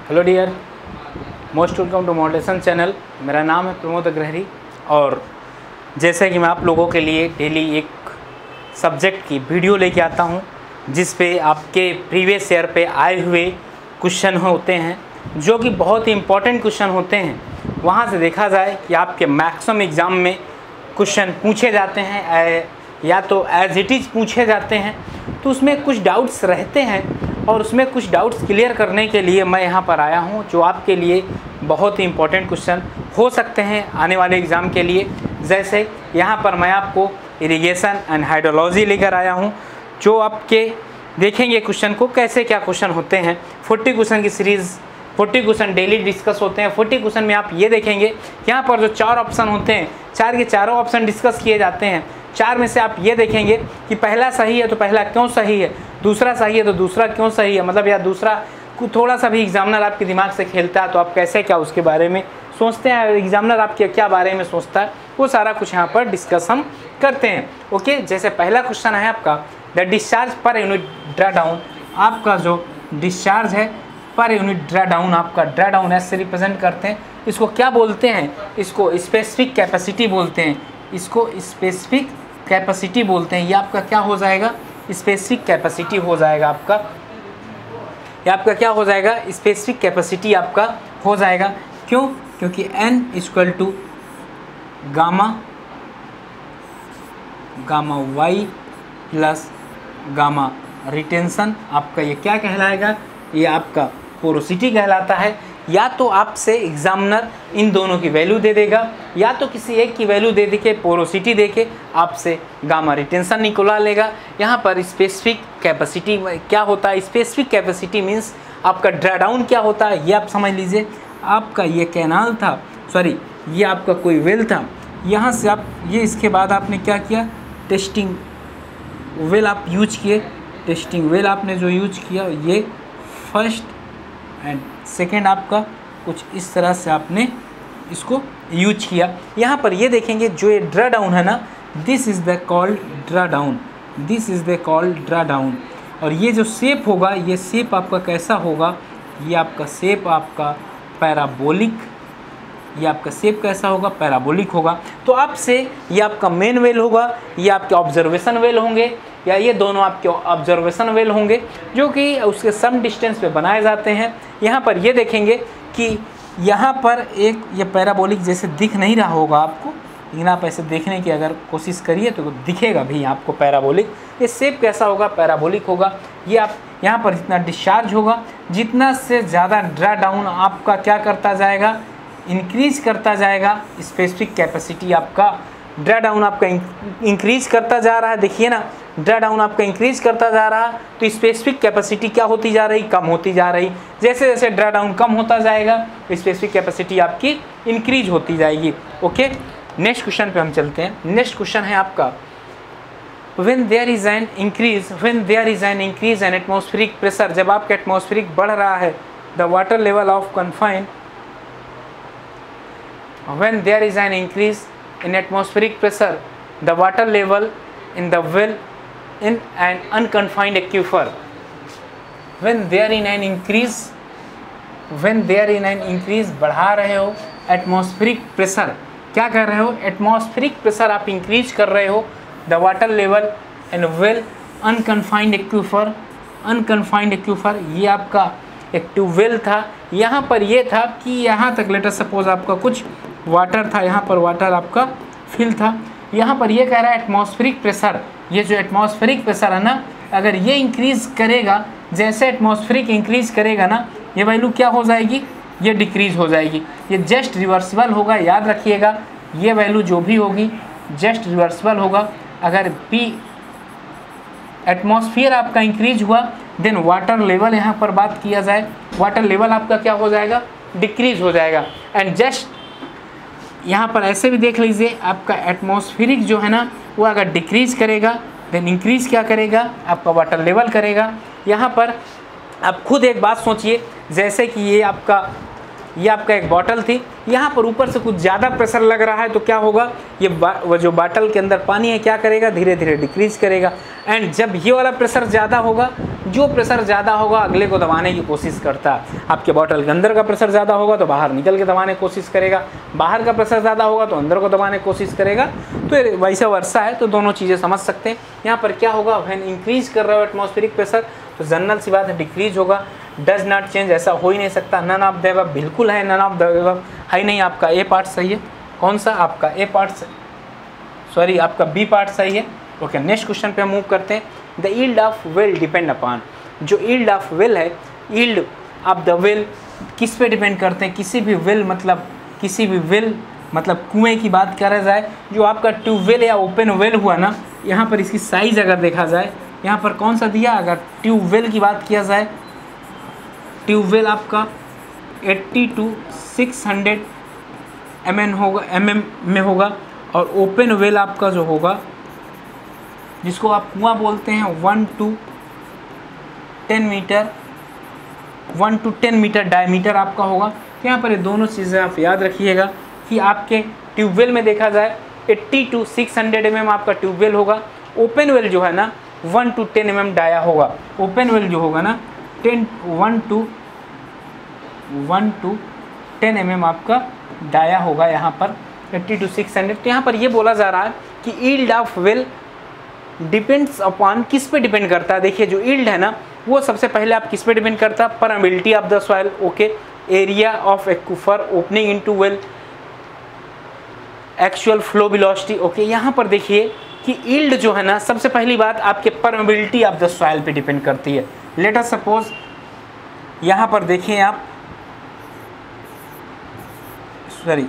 Hello dear, most welcome to motivation channel. मेरा नाम है प्रमोद अग्रहरी और जैसे कि मैं आप लोगों के लिए डेली एक सब्जेक्ट की वीडियो लेके आता हूं, जिस पे आपके प्रीवियस ईयर पे आए हुए क्वेश्चन होते हैं जो कि बहुत ही इम्पोर्टेंट क्वेश्चन होते हैं। वहां से देखा जाए कि आपके मैक्सिमम एग्ज़ाम में क्वेश्चन पूछे जाते हैं या तो एज इट इज़ पूछे जाते हैं, तो उसमें कुछ डाउट्स रहते हैं और उसमें कुछ डाउट्स क्लियर करने के लिए मैं यहाँ पर आया हूँ, जो आपके लिए बहुत ही इम्पोर्टेंट क्वेश्चन हो सकते हैं आने वाले एग्ज़ाम के लिए। जैसे यहाँ पर मैं आपको इरिगेशन एंड हाइड्रोलॉजी लेकर आया हूँ, जो आपके देखेंगे क्वेश्चन को कैसे क्या क्वेश्चन होते हैं। 40 क्वेश्चन की सीरीज़, 40 क्वेश्चन डेली डिस्कस होते हैं। 40 क्वेश्चन में आप ये देखेंगे यहाँ पर जो 4 ऑप्शन होते हैं, 4 के चारों ऑप्शन डिस्कस किए जाते हैं। 4 में से आप ये देखेंगे कि पहला सही है तो पहला क्यों सही है, दूसरा सही है तो दूसरा क्यों सही है, मतलब या दूसरा थोड़ा सा भी एग्जामिनर आपके दिमाग से खेलता है तो आप कैसे क्या उसके बारे में सोचते हैं, एग्जामिनर आपके क्या बारे में सोचता है, वो सारा कुछ यहाँ पर डिस्कस हम करते हैं। ओके, जैसे पहला क्वेश्चन है आपका, the discharge per unit draw down. आपका जो डिस्चार्ज है पर यूनिट ड्रा डाउन, आपका ड्रा डाउन ऐसे रिप्रेजेंट करते हैं। इसको क्या बोलते हैं? इसको स्पेसिफिक कैपेसिटी बोलते हैं। इसको स्पेसिफिक कैपेसिटी बोलते हैं। ये आपका क्या हो जाएगा? स्पेसिफिक कैपेसिटी हो जाएगा आपका। ये आपका क्या हो जाएगा? स्पेसिफिक कैपेसिटी आपका हो जाएगा। क्यों? क्योंकि n equal to gamma y plus gamma retention, आपका ये क्या कहलाएगा? ये आपका पोरोसिटी कहलाता है। या तो आपसे एग्जामिनर इन दोनों की वैल्यू दे देगा, या तो किसी एक की वैल्यू दे के पोरोसिटी दे के आपसे गामा रिटेंशन निकला लेगा। यहाँ पर स्पेसिफिक कैपेसिटी क्या होता है? स्पेसिफिक कैपेसिटी मीन्स आपका ड्रा डाउन क्या होता है ये आप समझ लीजिए। आपका ये कैनाल था, सॉरी ये आपका कोई वेल था, यहाँ से आप ये इसके बाद आपने क्या किया? टेस्टिंग वेल आप यूज किए। टेस्टिंग वेल आपने जो यूज किया ये फर्स्ट एंड सेकेंड आपका कुछ इस तरह से आपने इसको यूज किया। यहाँ पर ये देखेंगे जो ये ड्रा डाउन है ना, this is the called draw down, this is the called draw down. और ये जो शेप होगा, ये शेप आपका कैसा होगा? ये आपका शेप आपका पैराबोलिक, ये आपका शेप कैसा होगा? पैराबोलिक होगा। तो आपसे ये आपका मेन वेल होगा, ये आपके ऑब्जर्वेशन वेल होंगे, या ये दोनों आपके ऑब्जर्वेशन वेल होंगे जो कि उसके सम डिस्टेंस पे बनाए जाते हैं। यहाँ पर ये देखेंगे कि यहाँ पर एक ये पैराबोलिक जैसे दिख नहीं रहा होगा आपको, लेकिन आप ऐसे देखने की अगर कोशिश करिए तो दिखेगा भी आपको पैराबोलिक। ये शेप कैसा होगा? पैराबोलिक होगा। ये आप यहाँ पर जितना डिस्चार्ज होगा, जितना से ज़्यादा ड्रा डाउन आपका क्या करता जाएगा? इंक्रीज करता जाएगा। स्पेसिफिक कैपेसिटी आपका ड्रा डाउन आपका इंक्रीज करता जा रहा है। देखिए ना, ड्रा डाउन आपका इंक्रीज करता जा रहा है तो स्पेसिफिक कैपेसिटी क्या होती जा रही? कम होती जा रही। जैसे जैसे ड्रा डाउन कम होता जाएगा स्पेसिफिक कैपेसिटी आपकी इंक्रीज होती जाएगी। ओके, नेक्स्ट क्वेश्चन पे हम चलते हैं। नेक्स्ट क्वेश्चन है आपका, when there is an increase in atmospheric pressure, जब आपका एटमॉस्फेरिक बढ़ रहा है, the water level of confined, when there is an increase in atmospheric pressure, the water level in the well in an unconfined aquifer, when there in an increase बढ़ा रहे हो atmospheric pressure, क्या कर रहे हो? एटमॉस्फेरिक प्रेशर आप increase कर रहे हो। The water level in well unconfined aquifer, unconfined aquifer ये आपका एक ट्यूबवेल था। यहाँ पर ये था कि यहाँ तक लेटर सपोज आपका कुछ वाटर था, यहाँ पर वाटर आपका फिल था। यहाँ पर ये कह रहा है एटमॉस्फेरिक प्रेशर, ये जो एटमॉस्फेरिक प्रेशर है ना, अगर ये इंक्रीज़ करेगा, जैसे एटमॉस्फेरिक इंक्रीज करेगा ना, ये वैल्यू क्या हो जाएगी? ये डिक्रीज़ हो जाएगी। ये जस्ट रिवर्सिबल होगा, याद रखिएगा। ये वैल्यू जो भी होगी जस्ट रिवर्सिबल होगा। अगर पी एटमॉस्फेयर आपका इंक्रीज हुआ, देन वाटर लेवल यहाँ पर बात किया जाए, वाटर लेवल आपका क्या हो जाएगा? डिक्रीज हो जाएगा। एंड जस्ट यहाँ पर ऐसे भी देख लीजिए, आपका एटमॉस्फेरिक जो है ना, वो अगर डिक्रीज करेगा देन इंक्रीज क्या करेगा? आपका वाटर लेवल करेगा। यहाँ पर आप खुद एक बात सोचिए, जैसे कि ये आपका ये आपका एक बॉटल थी, यहाँ पर ऊपर से कुछ ज़्यादा प्रेशर लग रहा है तो क्या होगा, ये वो जो बॉटल के अंदर पानी है क्या करेगा, धीरे धीरे डिक्रीज करेगा। एंड जब ये वाला प्रेशर ज़्यादा होगा, जो प्रेशर ज़्यादा होगा अगले को दबाने की कोशिश करता है। आपके बॉटल के अंदर का प्रेशर ज़्यादा होगा तो बाहर निकल के दबाने की कोशिश करेगा, बाहर का प्रेशर ज़्यादा होगा तो अंदर को दबाने की कोशिश करेगा। तो वैसा वर्षा है, तो दोनों चीज़ें समझ सकते हैं। यहाँ पर क्या होगा, व्हेन इंक्रीज कर रहा हो एटमॉस्फेरिक प्रेशर तो जनरल सी बात है डिक्रीज होगा। डज नॉट चेंज, ऐसा हो ही नहीं सकता। नन ऑफ द अबव बिल्कुल है, नन ऑफ द अबव है ही नहीं। आपका ए पार्ट सही है। कौन सा? आपका ए पार्ट, सॉरी आपका बी पार्ट सही है। ओके, नेक्स्ट क्वेश्चन पे हम मूव करते हैं। The yield of well depend upon, जो यील्ड ऑफ वेल है, यील्ड ऑफ द वेल किस पे डिपेंड करते हैं? किसी भी वेल मतलब किसी भी वेल मतलब कुएं की बात करा जाए, जो आपका ट्यूबवेल या ओपन वेल हुआ ना, यहाँ पर इसकी साइज़ अगर देखा जाए, यहाँ पर कौन सा दिया, अगर ट्यूबवेल की बात किया जाए, ट्यूबवेल आपका 80 to 600 mm होगा, mm में होगा। और ओपन वेल आपका जो होगा, जिसको आप कुआं बोलते हैं, 1 to 10 metre, 1 to 10 metre diameter आपका होगा। तो यहाँ पर ये दोनों चीज़ें आप याद रखिएगा कि आपके ट्यूबवेल में देखा जाए 80 to 600 mm आपका ट्यूबवेल होगा। ओपन वेल जो है ना 1 to 10 mm डाया होगा। ओपन वेल जो होगा ना 1 to 10 mm आपका डाया होगा यहाँ पर 80 to 600। तो यहाँ पर ये बोला जा रहा है कि yield of well depends upon, किस पे डिपेंड करता है? देखिए जो यील्ड है ना वो सबसे पहले आप किस पे डिपेंड करता है? Permeability of the soil, okay, area of aquifer opening into well, actual flow velocity. Okay, यहाँ पर देखिए कि यील्ड जो है ना सबसे पहली बात आपके परमेबिलिटी ऑफ द सॉइल पे डिपेंड करती है। लेट अस सपोज यहाँ पर देखें आप, सॉरी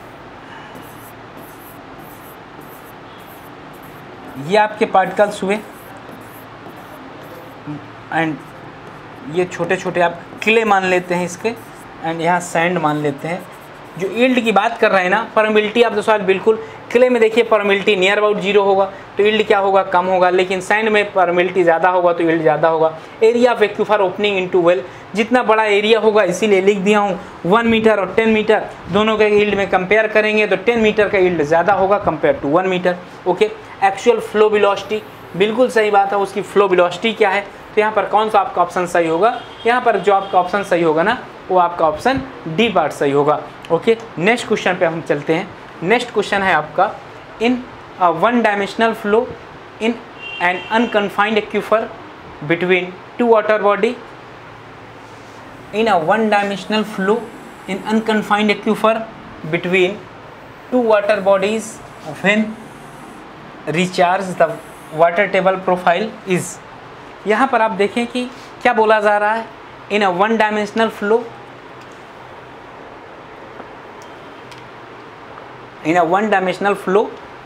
ये आपके पार्टिकल्स हुए एंड ये छोटे छोटे आप क्ले मान लेते हैं इसके, एंड यहाँ सैंड मान लेते हैं। जो यील्ड की बात कर रहे हैं ना, परमेबिलिटी ऑफ द सॉइल, बिल्कुल क्ले में देखिए परमेबिलिटी नियर अबाउट 0 होगा तो यील्ड क्या होगा, कम होगा। लेकिन सैंड में परमेबिलिटी ज़्यादा होगा तो यील्ड ज़्यादा होगा। Area of aquifer opening into well, जितना बड़ा एरिया होगा, इसीलिए लिख दिया हूँ 1 मीटर और 10 मीटर दोनों के यील्ड में कंपेयर करेंगे तो 10 मीटर का यील्ड ज़्यादा होगा compare to 1 metre. Okay, actual flow velocity, बिल्कुल सही बात है, उसकी फ्लो वेलोसिटी क्या है? तो यहाँ पर कौन सा आपका ऑप्शन सही होगा? यहाँ पर जो आपका ऑप्शन सही होगा ना वो आपका ऑप्शन डी पार्ट सही होगा। ओके, नेक्स्ट क्वेश्चन पे हम चलते हैं। नेक्स्ट क्वेश्चन है आपका, in one dimensional flow in an unconfined aquifer between two water body, in a one dimensional flow in unconfined aquifer between two water bodies when recharge the water table profile is. यहाँ पर आप देखें कि क्या बोला जा रहा है, in a one dimensional flow, in a one-dimensional flow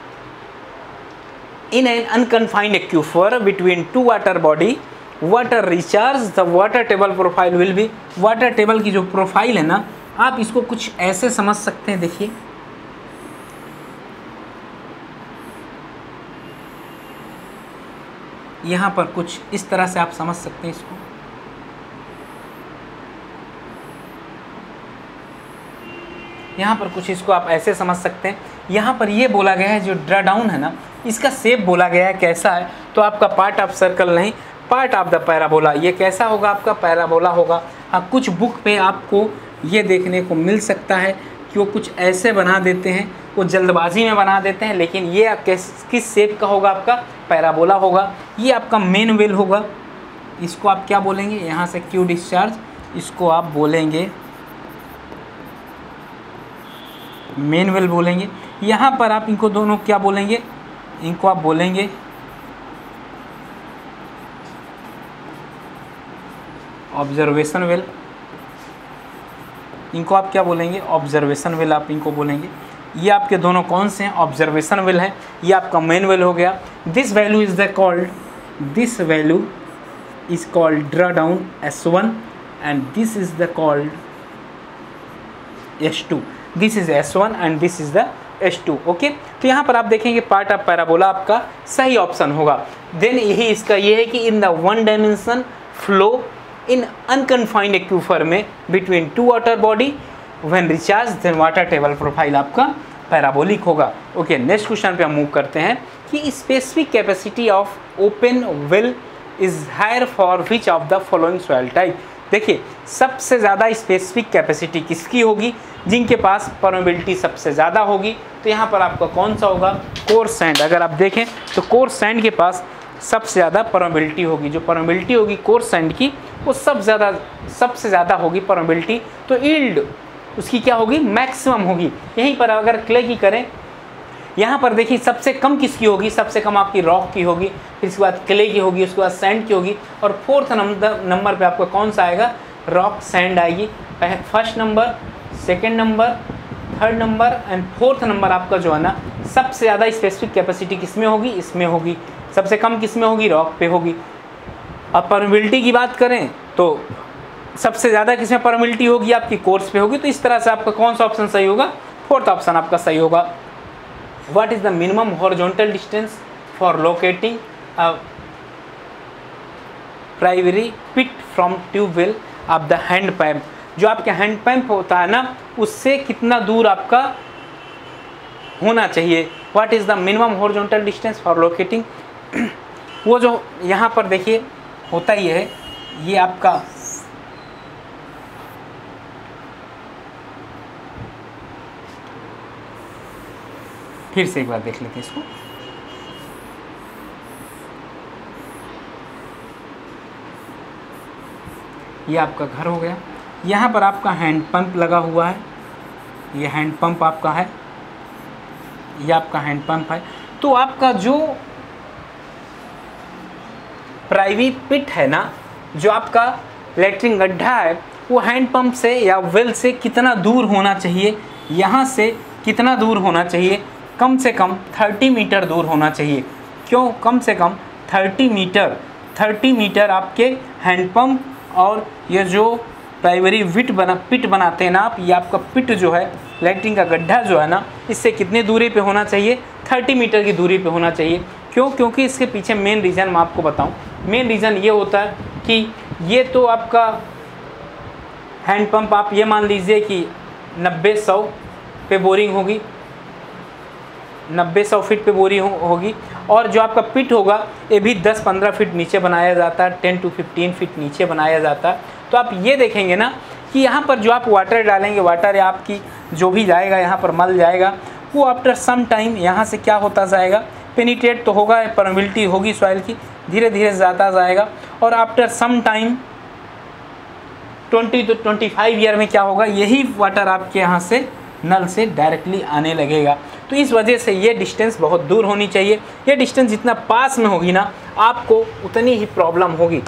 in an unconfined aquifer between two water body, water recharge, the water table profile will be, water table की जो प्रोफाइल है ना, आप इसको कुछ ऐसे समझ सकते हैं। देखिए यहाँ पर कुछ इस तरह से आप समझ सकते हैं इसको। यहाँ पर कुछ इसको आप ऐसे समझ सकते हैं। यहाँ पर ये बोला गया है जो ड्रा डाउन है ना, इसका शेप बोला गया है कैसा है, तो आपका पार्ट ऑफ सर्कल नहीं, पार्ट ऑफ द पैराबोला। ये कैसा होगा? आपका पैराबोला होगा। हाँ, कुछ बुक पे आपको ये देखने को मिल सकता है कि वो कुछ ऐसे बना देते हैं, वो जल्दबाजी में बना देते हैं, लेकिन ये किस शेप का होगा? आपका पैराबोला होगा। ये आपका मेन वेल होगा, इसको आप क्या बोलेंगे? यहाँ से क्यू डिस्चार्ज, इसको आप बोलेंगे मेन वेल बोलेंगे। यहाँ पर आप इनको दोनों क्या बोलेंगे? इनको आप बोलेंगे ऑब्जर्वेशन वेल। इनको आप क्या बोलेंगे? ऑब्जर्वेशन वेल आप इनको बोलेंगे। ये आपके दोनों कौन से हैं? ऑब्जर्वेशन वेल है। ये आपका मेन वेल हो गया। This value is the called, this value is called draw down S1 and this is the called S2। This is S1 and this is the S2। Okay, तो यहाँ पर आप देखेंगे पार्ट ऑफ पैराबोला आपका सही option होगा। Then यही इसका ये है कि in the one dimension flow in unconfined aquifer में between two water body when recharge then water table profile आपका पैराबोलिक होगा। ओके, नेक्स्ट क्वेश्चन पे हम मूव करते हैं कि specific capacity of open well is higher for which of the following soil type. देखिए, सबसे ज़्यादा स्पेसिफिक कैपेसिटी किसकी होगी? जिनके पास परमेबिलिटी सबसे ज़्यादा होगी। तो यहाँ पर आपका कौन सा होगा? Coarse sand. अगर आप देखें तो कोर्स सैंड के पास सबसे ज़्यादा परमेबिलिटी होगी। जो परमेबिलिटी होगी कोर्स सैंड की, वो सबसे ज़्यादा होगी परमेबिलिटी। तो यील्ड उसकी क्या होगी? मैक्सिमम होगी। यहीं पर अगर क्ले की करें, यहाँ पर देखिए सबसे कम किसकी होगी? सबसे कम आपकी रॉक की होगी, फिर इसके बाद क्ले की होगी, उसके बाद सैंड की होगी, और फोर्थ नंबर पे आपका कौन सा आएगा? रॉक सैंड आएगी। First number, second number, third number and fourth number आपका जो है ना, सबसे ज़्यादा स्पेसिफिक कैपेसिटी किसमें होगी? इसमें होगी। सबसे कम किसमें होगी? रॉक पे होगी। अब परमेबिलिटी की बात करें तो सबसे ज़्यादा किसमें परमेबिलिटी होगी? आपकी कोर्स पे होगी। तो इस तरह से आपका कौन सा ऑप्शन सही होगा? फोर्थ ऑप्शन आपका सही होगा। What is the minimum horizontal distance for locating a primary pit from tube well of the hand pump? जो आपके हैंड पंप होता है ना, उससे कितना दूर आपका होना चाहिए? What is the minimum horizontal distance for locating? वो जो यहाँ पर देखिए होता ही है, ये आपका फिर से एक बार देख लेते हैं इसको। ये आपका घर हो गया। यहाँ पर आपका हैंड पंप लगा हुआ है, ये हैंड पंप आपका है, ये आपका हैंड पंप है। तो आपका जो प्राइवेट पिट है ना, जो आपका लैट्रिन गड्ढा है, वो हैंड पंप से या वेल से कितना दूर होना चाहिए? यहाँ से कितना दूर होना चाहिए? कम से कम 30 मीटर दूर होना चाहिए। क्यों कम से कम 30 मीटर? 30 मीटर आपके हैंडपम्प और ये जो प्राइमरी पिट बनाते हैं ना आप, ये आपका पिट जो है, लैट्रिन का गड्ढा जो है ना, इससे कितने दूरी पे होना चाहिए? 30 मीटर की दूरी पे होना चाहिए। क्यों? क्योंकि इसके पीछे मेन रीज़न मैं आपको बताऊं। मेन रीज़न ये होता है कि ये तो आपका हैंडपम्प, आप ये मान लीजिए कि 90-100 पे बोरिंग होगी, 90-100 फीट पे बोरी होगी, और जो आपका पिट होगा ये भी 10-15 फीट नीचे बनाया जाता है, 10 to 15 फीट नीचे बनाया जाता है। तो आप ये देखेंगे ना कि यहाँ पर जो आप वाटर डालेंगे, वाटर या आपकी जो भी जाएगा यहाँ पर मल जाएगा, वो आफ्टर सम टाइम यहाँ से क्या होता जाएगा? पेनिट्रेट तो होगा, परमेबिलिटी होगी सॉइल की, धीरे धीरे जाता जाएगा, और after some time 20 to 25 year में क्या होगा? यही वाटर आपके यहाँ से नल से डायरेक्टली आने लगेगा। तो इस वजह से ये डिस्टेंस बहुत दूर होनी चाहिए। ये डिस्टेंस जितना पास में होगी ना, आपको उतनी ही प्रॉब्लम होगी,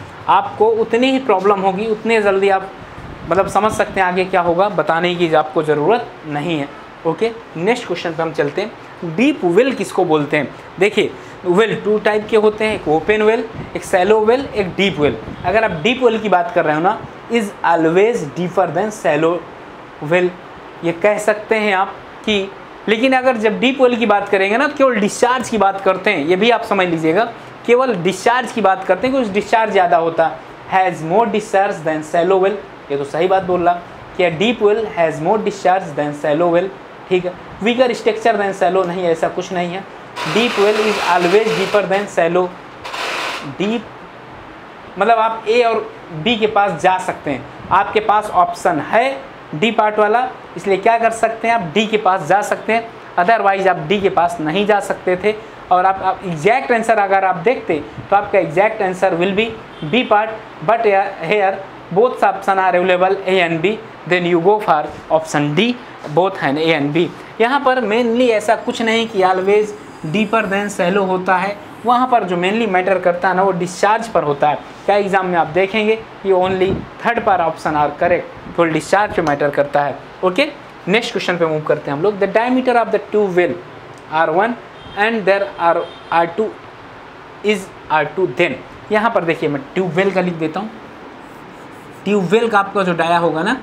उतने जल्दी आप मतलब समझ सकते हैं आगे क्या होगा, बताने की आपको ज़रूरत नहीं है। ओके, नेक्स्ट क्वेश्चन पे हम चलते हैं। डीप वेल किसको बोलते हैं? देखिए, वेल 2 टाइप के होते हैं, एक ओपन वेल, एक सैलो वेल, एक डीप वेल। अगर आप डीप वेल की बात कर रहे हो ना, is always deeper than shallow well, ये कह सकते हैं आप कि, लेकिन अगर जब डीप वेल की बात करेंगे ना, तो केवल डिस्चार्ज की बात करते हैं, ये भी आप समझ लीजिएगा, केवल डिस्चार्ज की बात करते हैं कि उस डिस्चार्ज ज़्यादा होता है। Has more discharge than shallow well, ये तो सही बात बोल रहा कि deep well has more discharge than shallow well, ठीक है। वीकर स्ट्रक्चर देन सैलो, नहीं, ऐसा कुछ नहीं है। Deep well is always deeper than shallow. Deep मतलब आप ए और बी के पास जा सकते हैं, आपके पास ऑप्शन है डी पार्ट वाला, इसलिए क्या कर सकते हैं, आप डी के पास जा सकते हैं, अदरवाइज आप डी के पास नहीं जा सकते थे। और आप एग्जैक्ट आंसर अगर आप देखते तो आपका exact answer will be B part, but here both option are available A and B, then you go for option D, both हैं ए एंड बी। यहाँ पर मेनली ऐसा कुछ नहीं कि ऑलवेज डीपर देन सैलो होता है, वहाँ पर जो मेनली मैटर करता है ना, वो डिस्चार्ज पर होता है। क्या एग्जाम में आप देखेंगे ये only third part option are correct, तो डिस्चार्ज पे मैटर करता है। ओके, नेक्स्ट क्वेश्चन पे मूव करते हैं हम लोग। The diameter of the tube well R1 and there R2 is R2 then. यहाँ पर देखिए मैं ट्यूब वेल का लिख देता हूँ। ट्यूब वेल का आपका जो डाया होगा ना,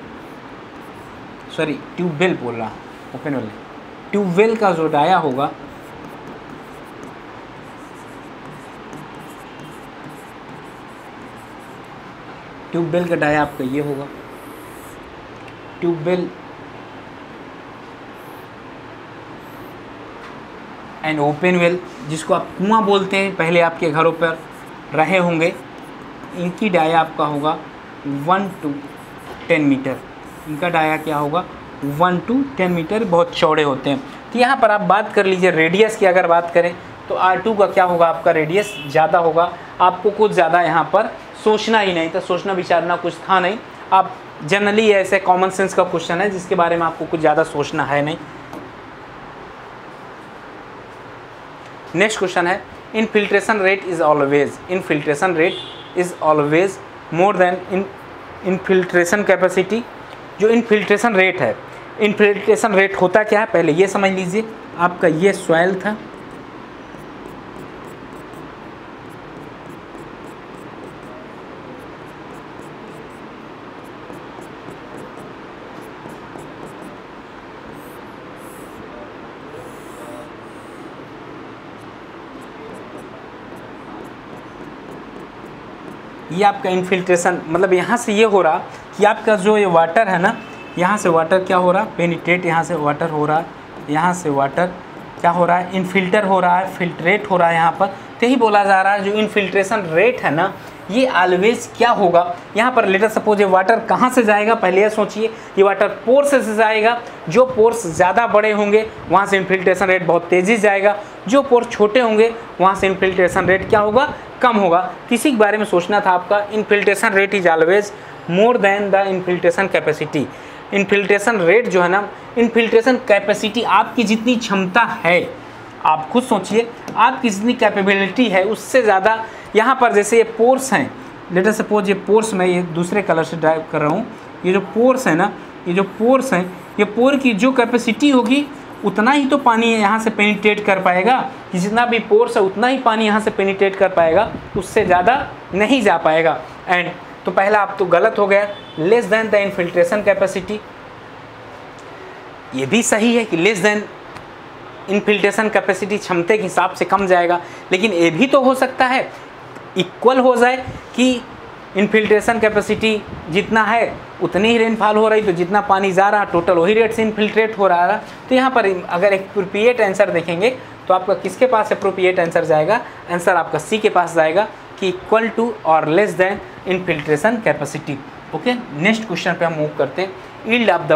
सॉरी ट्यूब वेल बोल रहा हूँ, ओपन वेल, ट्यूब वेल का जो डाया होगा, ट्यूब वेल का डाया आपका ये होगा। Tube well and open well, जिसको आप कुआं बोलते हैं, पहले आपके घरों पर रहे होंगे, इनकी डाया आपका होगा 1 to 10 मीटर। इनका डाया क्या होगा 1 to 10 मीटर, बहुत चौड़े होते हैं। तो यहाँ पर आप बात कर लीजिए रेडियस की, अगर बात करें तो R2 का क्या होगा, आपका रेडियस ज़्यादा होगा। आपको कुछ ज़्यादा यहाँ पर सोचना ही नहीं था, सोचना विचारना कुछ था नहीं। आप जनरली ऐसे कॉमन सेंस का क्वेश्चन है जिसके बारे में आपको कुछ ज़्यादा सोचना है नहीं। नेक्स्ट क्वेश्चन है infiltration rate is always more than infiltration capacity. जो इनफिल्ट्रेशन रेट है, इनफिल्ट्रेशन रेट होता क्या है पहले ये समझ लीजिए। आपका ये सॉइल था, ये आपका इनफिल्ट्रेशन, मतलब यहाँ से ये हो रहा कि आपका जो ये वाटर है ना, यहाँ से वाटर क्या हो रहा, पेनिट्रेट, यहाँ से वाटर हो रहा, यहाँ से वाटर क्या हो रहा है, इनफिल्टर हो रहा है, फिल्ट्रेट हो रहा है यहाँ पर। तो यही बोला जा रहा है जो इनफिल्ट्रेशन रेट है ना, ये ऑलवेज क्या होगा। यहाँ पर लेटर सपोज ये वाटर कहाँ से जाएगा, पहले ये सोचिए, ये वाटर पोर्स से जाएगा। जो पोर्स ज़्यादा बड़े होंगे वहाँ से इनफिल्ट्रेशन रेट बहुत तेज़ी से जाएगा, जो पोर्स छोटे होंगे वहाँ से इनफिल्ट्रेशन रेट क्या होगा, कम होगा। किसी के बारे में सोचना था आपका, infiltration rate is always more than the infiltration capacity. Infiltration rate जो है ना, इनफिल्ट्रेशन कैपेसिटी आपकी जितनी क्षमता है, आप खुद सोचिए आपकी जितनी कैपेबिलिटी है उससे ज़्यादा। यहाँ पर जैसे ये पोर्स हैं, लेट अस सपोज ये पोर्स मैं ये दूसरे कलर से ड्राइव कर रहा हूँ, ये जो पोर्स है ना, ये जो पोर्स हैं, ये पोर की जो कैपेसिटी होगी उतना ही तो पानी यहाँ से पेनिट्रेट कर पाएगा, कि जितना भी पोर्स है उतना ही पानी यहाँ से पेनिट्रेट कर पाएगा, उससे ज़्यादा नहीं जा पाएगा। एंड तो पहला आप तो गलत हो गया, less than the infiltration capacity. ये भी सही है कि लेस देन इनफिल्ट्रेशन कैपेसिटी क्षमता के हिसाब से कम जाएगा, लेकिन ये भी तो हो सकता है इक्वल हो जाए कि इनफिल्ट्रेशन कैपेसिटी जितना है उतनी ही रेनफॉल हो रही, तो जितना पानी जा रहा टोटल वही रेट से इनफिल्ट्रेट हो रहा है। तो यहाँ पर अगर अप्रोप्रिएट आंसर देखेंगे तो आपका किसके पास अप्रोप्रिएट आंसर जाएगा, आंसर आपका सी के पास जाएगा कि इक्वल टू और less than infiltration capacity. Okay, next question पे हम मूव करते हैं। ईल्ड ऑफ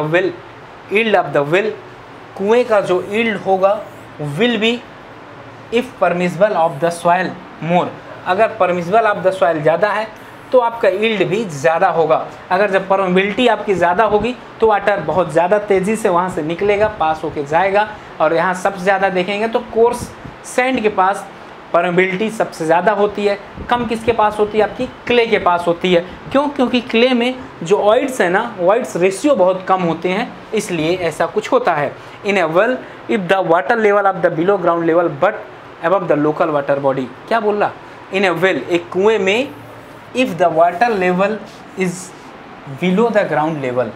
द वेल, कुएं का जो ईल्ड होगा will be if permissible of the soil more. अगर परमिसिबल ऑफ द सॉइल ज़्यादा है तो आपका ईल्ड भी ज़्यादा होगा। अगर जब परमिबिलिटी आपकी ज़्यादा होगी तो वाटर बहुत ज़्यादा तेज़ी से वहाँ से निकलेगा, पास होके जाएगा। और यहाँ सबसे ज़्यादा देखेंगे तो कोर्स सैंड के पास परमिबिलिटी सबसे ज़्यादा होती है, कम किसके पास होती है, आपकी क्ले के पास होती है। क्यों? क्योंकि क्ले में जो ऑइड्स है ना, ऑइड्स रेशियो बहुत कम होते हैं, इसलिए ऐसा कुछ होता है। In a well if the water level of the below ground level but above the local water body. क्या बोल रहा, इन ए वेल, एक कुएँ में if the water level is below the ground level,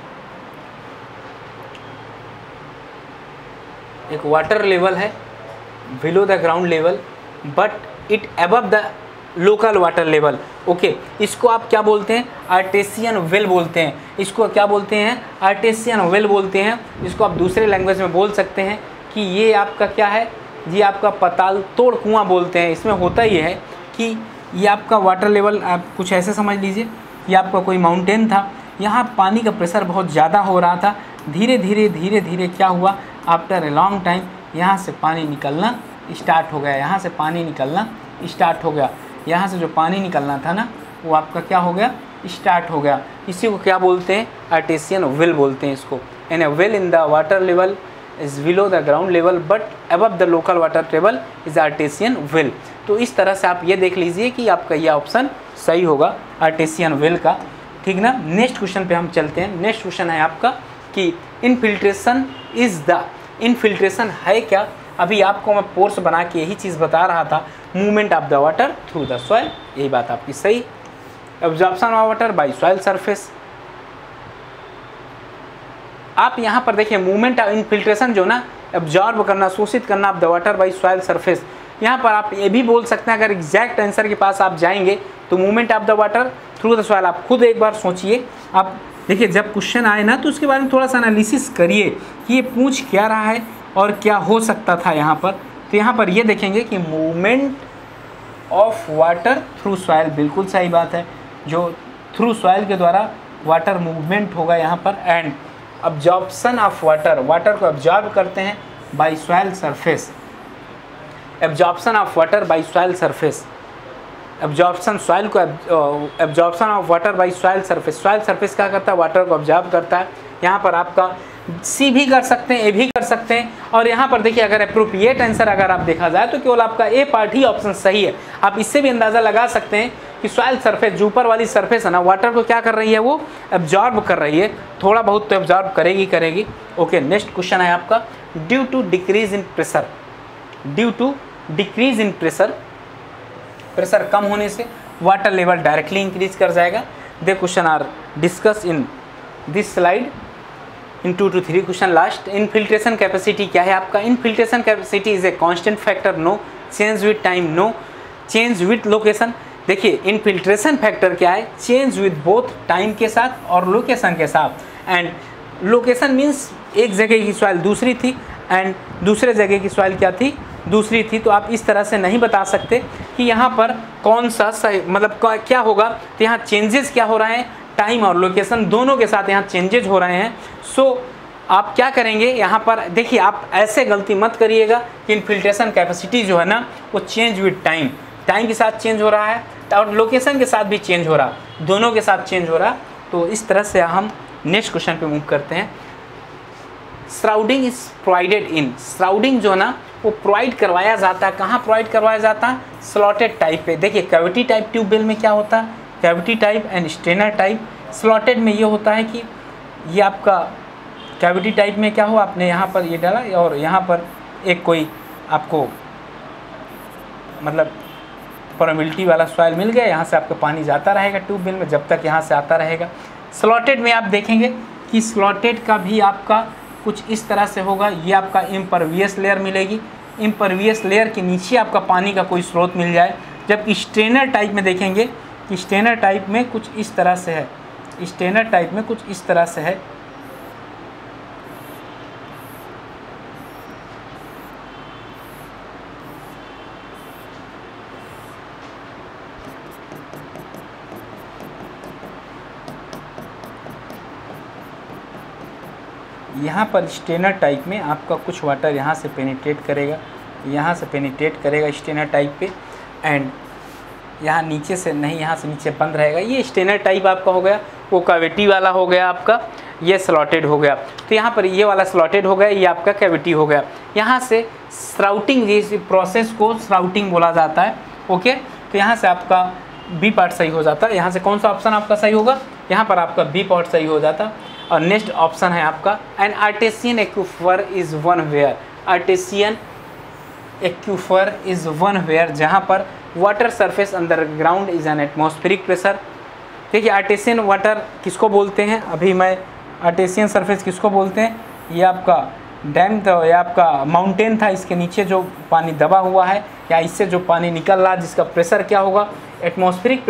एक वाटर लेवल है below the ground level but it above the local water level. Okay, इसको आप क्या बोलते हैं, आर्टेसियन वेल बोलते हैं। इसको क्या बोलते हैं, आर्टेसियन वेल बोलते हैं। इसको आप दूसरे लैंग्वेज में बोल सकते हैं कि ये आपका क्या है, ये आपका पताल तोड़ कुआं बोलते हैं। इसमें होता ये है कि ये आपका वाटर लेवल, आप कुछ ऐसे समझ लीजिए, ये आपका कोई माउंटेन था, यहाँ पानी का प्रेशर बहुत ज़्यादा हो रहा था। धीरे धीरे क्या हुआ, आफ्टर ए लॉन्ग टाइम यहाँ से पानी निकलना स्टार्ट हो गया, यहाँ से पानी निकलना स्टार्ट हो गया। यहाँ से जो पानी निकलना था ना, वो आपका क्या हो गया, स्टार्ट हो गया। इसी को क्या बोलते हैं, आर्टेसियन वेल बोलते हैं इसको। And a well in the water level is below the ground level but above the local water table is artesian well. तो इस तरह से आप ये देख लीजिए कि आपका यह ऑप्शन सही होगा, आर्टेसियन वेल का। ठीक ना। नेक्स्ट क्वेश्चन पे हम चलते हैं। नेक्स्ट क्वेश्चन है आपका कि इनफिल्ट्रेशन इज द, इनफिल्ट्रेशन है क्या। अभी आपको मैं पोर्स बना के यही चीज़ बता रहा था, movement of the water through the soil, यही बात आपकी सही। Absorption of water by soil surface, आप यहाँ पर देखिए मूवमेंट ऑफ इनफिल्ट्रेशन जो ना, एब्जॉर्ब करना, शोषित करना of the water by soil surface. यहाँ पर आप ये भी बोल सकते हैं, अगर एग्जैक्ट आंसर के पास आप जाएंगे तो movement of the water through the soil. आप खुद एक बार सोचिए, आप देखिए जब क्वेश्चन आए ना तो उसके बारे में थोड़ा सा एनालिसिस करिए कि ये पूछ क्या रहा है और क्या हो सकता था यहाँ पर। तो यहाँ पर ये देखेंगे कि movement of water through soil, बिल्कुल सही बात है, जो थ्रू सॉइल के द्वारा वाटर मूवमेंट होगा यहाँ पर। And absorption of water, water को अब्जॉर्ब करते हैं by soil surface, absorption of water by soil surface, absorption soil को absorption of water by soil surface, soil surface क्या करता है, वाटर को ऑब्जॉर्ब करता है। यहाँ पर आपका सी भी कर सकते हैं, ए भी कर सकते हैं। और यहाँ पर देखिए अगर अप्रोप्रिएट आंसर अगर आप देखा जाए तो केवल आपका ए पार्ट ही ऑप्शन सही है। आप इससे भी अंदाज़ा लगा सकते हैं कि सॉइल सरफेस, जो ऊपर वाली सरफेस है ना, वाटर को क्या कर रही है, वो एब्जॉर्ब कर रही है, थोड़ा बहुत तो एब्जॉर्ब करेगी। ओके, नेक्स्ट क्वेश्चन है आपका, due to decrease in pressure, due to decrease in pressure, pressure कम होने से वाटर लेवल डायरेक्टली इंक्रीज कर जाएगा। They question are discuss in this slide in 2 to 3 question last. Infiltration capacity क्या है आपका, infiltration capacity is a constant factor, no change with time, no change with location. देखिए infiltration factor क्या है, change with both time के साथ और location के साथ। एंड लोकेशन मीन्स एक जगह की सॉइल दूसरी थी एंड दूसरे जगह की सॉइल क्या थी, दूसरी थी। तो आप इस तरह से नहीं बता सकते कि यहाँ पर कौन सा सही, मतलब क्या होगा। तो यहाँ चेंजेस क्या हो रहे हैं, टाइम और लोकेशन दोनों के साथ यहाँ चेंजेज हो रहे हैं। सो आप क्या करेंगे यहाँ पर, देखिए आप ऐसे गलती मत करिएगा कि इनफिल्ट्रेशन कैपेसिटी जो है ना वो चेंज विद टाइम, टाइम के साथ चेंज हो रहा है और लोकेशन के साथ भी चेंज हो रहा, दोनों के साथ चेंज हो रहा। तो इस तरह से हम नेक्स्ट क्वेश्चन पे मूव करते हैं। श्राउडिंग इज प्रोवाइडेड इन, श्राउडिंग जो है ना वो प्रोवाइड करवाया जाता है, कहाँ प्रोवाइड करवाया जाता है, स्लॉटेड टाइप पे। देखिए कैविटी टाइप ट्यूबवेल में क्या होता है, cavity type and strainer type. Slotted में ये होता है कि ये आपका कैविटी टाइप में क्या हो, आपने यहाँ पर ये डाला और यहाँ पर एक कोई आपको मतलब परमिलिटी वाला सॉइल मिल गया, यहाँ से आपका पानी जाता रहेगा ट्यूबवेल में जब तक यहाँ से आता रहेगा। स्लॉटेड में आप देखेंगे कि स्लॉटेड का भी आपका कुछ इस तरह से होगा, ये आपका इम्परवियस लेयर मिलेगी, इम्परवियस लेयर के नीचे आपका पानी का कोई स्रोत मिल जाए। जबकि स्टेनर टाइप में देखेंगे कि स्टेनर टाइप में कुछ इस तरह से है, स्टेनर टाइप में कुछ इस तरह से है। यहाँ पर स्टेनर टाइप में आपका कुछ वाटर यहाँ से पेनिट्रेट करेगा, यहाँ से पेनिट्रेट करेगा स्टेनर टाइप पे एंड यहाँ नीचे से नहीं, यहाँ से नीचे बंद रहेगा। ये स्टेनर टाइप आपका हो गया, वो कैविटी वाला हो गया आपका, ये स्लॉटेड हो गया। तो यहाँ पर ये वाला स्लॉटेड हो गया, ये आपका कैविटी हो गया। यहाँ से श्राउटिंग, इस प्रोसेस को श्राउटिंग बोला जाता है। ओके, तो यहाँ से आपका बी पार्ट सही हो जाता है। यहाँ से कौन सा ऑप्शन आपका सही होगा, यहाँ पर आपका बी पार्ट सही हो जाता। और नेक्स्ट ऑप्शन है आपका, an artesian aquifer is one where, artesian aquifer is one where जहाँ पर water surface underground is an atmospheric pressure. देखिए आर्टेसियन वाटर किसको बोलते हैं, अभी मैं आर्टेसियन सरफेस किसको बोलते हैं, ये आपका डैम था या आपका माउंटेन था, इसके नीचे जो पानी दबा हुआ है या इससे जो पानी निकल रहा है जिसका प्रेशर क्या होगा, एटमॉस्फेरिक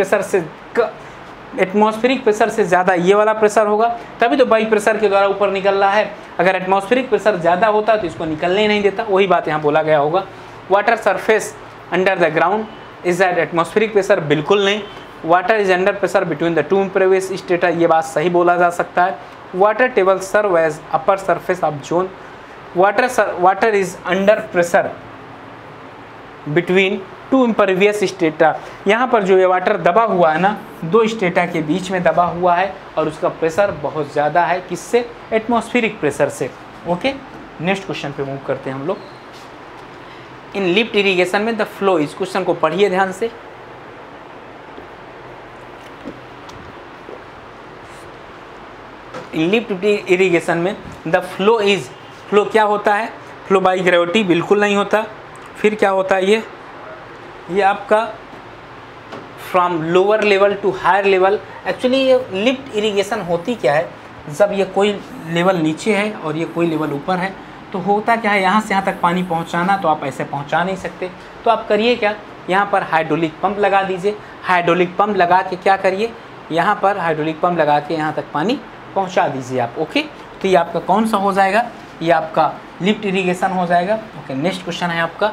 प्रेशर से ज़्यादा ये वाला प्रेशर होगा, तभी तो बाई प्रेशर के द्वारा ऊपर निकल रहा है। अगर एटमॉस्फेरिक प्रेशर ज़्यादा होता तो इसको निकलने ही नहीं देता, वही बात यहाँ बोला गया होगा। Water surface under the ground is at atmospheric pressure, बिल्कुल नहीं। Water is under pressure between the two impervious strata, ये बात सही बोला जा सकता है। Water table serve as upper surface of zone, water is under pressure between two impervious strata. यहाँ पर जो ये वाटर दबा हुआ है ना, दो स्टेटा के बीच में दबा हुआ है और उसका प्रेशर बहुत ज़्यादा है, किससे, एटमॉस्फेरिक प्रेशर से। ओके, नेक्स्ट क्वेश्चन पे मूव करते हैं हम लोग। इन लिफ्ट इरिगेशन में द फ्लो, इस क्वेश्चन को पढ़िए ध्यान से। इन लिफ्ट इरिगेशन में द फ्लो इज, फ्लो क्या होता है, फ्लो बाई ग्रेविटी, बिल्कुल नहीं होता। फिर क्या होता है, ये आपका from lower level to higher level. Actually ये लिफ्ट इरिगेशन होती क्या है, जब ये कोई लेवल नीचे है और ये कोई लेवल ऊपर है तो होता क्या है, यहाँ से यहाँ तक पानी पहुँचाना तो आप ऐसे पहुँचा नहीं सकते। तो आप करिए क्या, यहाँ पर हाइड्रोलिक पंप लगा दीजिए। हाइड्रोलिक पंप लगा के क्या करिए, यहाँ पर हाइड्रोलिक पंप लगा के यहाँ तक पानी पहुँचा दीजिए आप। ओके, तो ये आपका कौन सा हो जाएगा, ये आपका लिफ्ट इरिगेशन हो जाएगा। ओके, नेक्स्ट क्वेश्चन है आपका,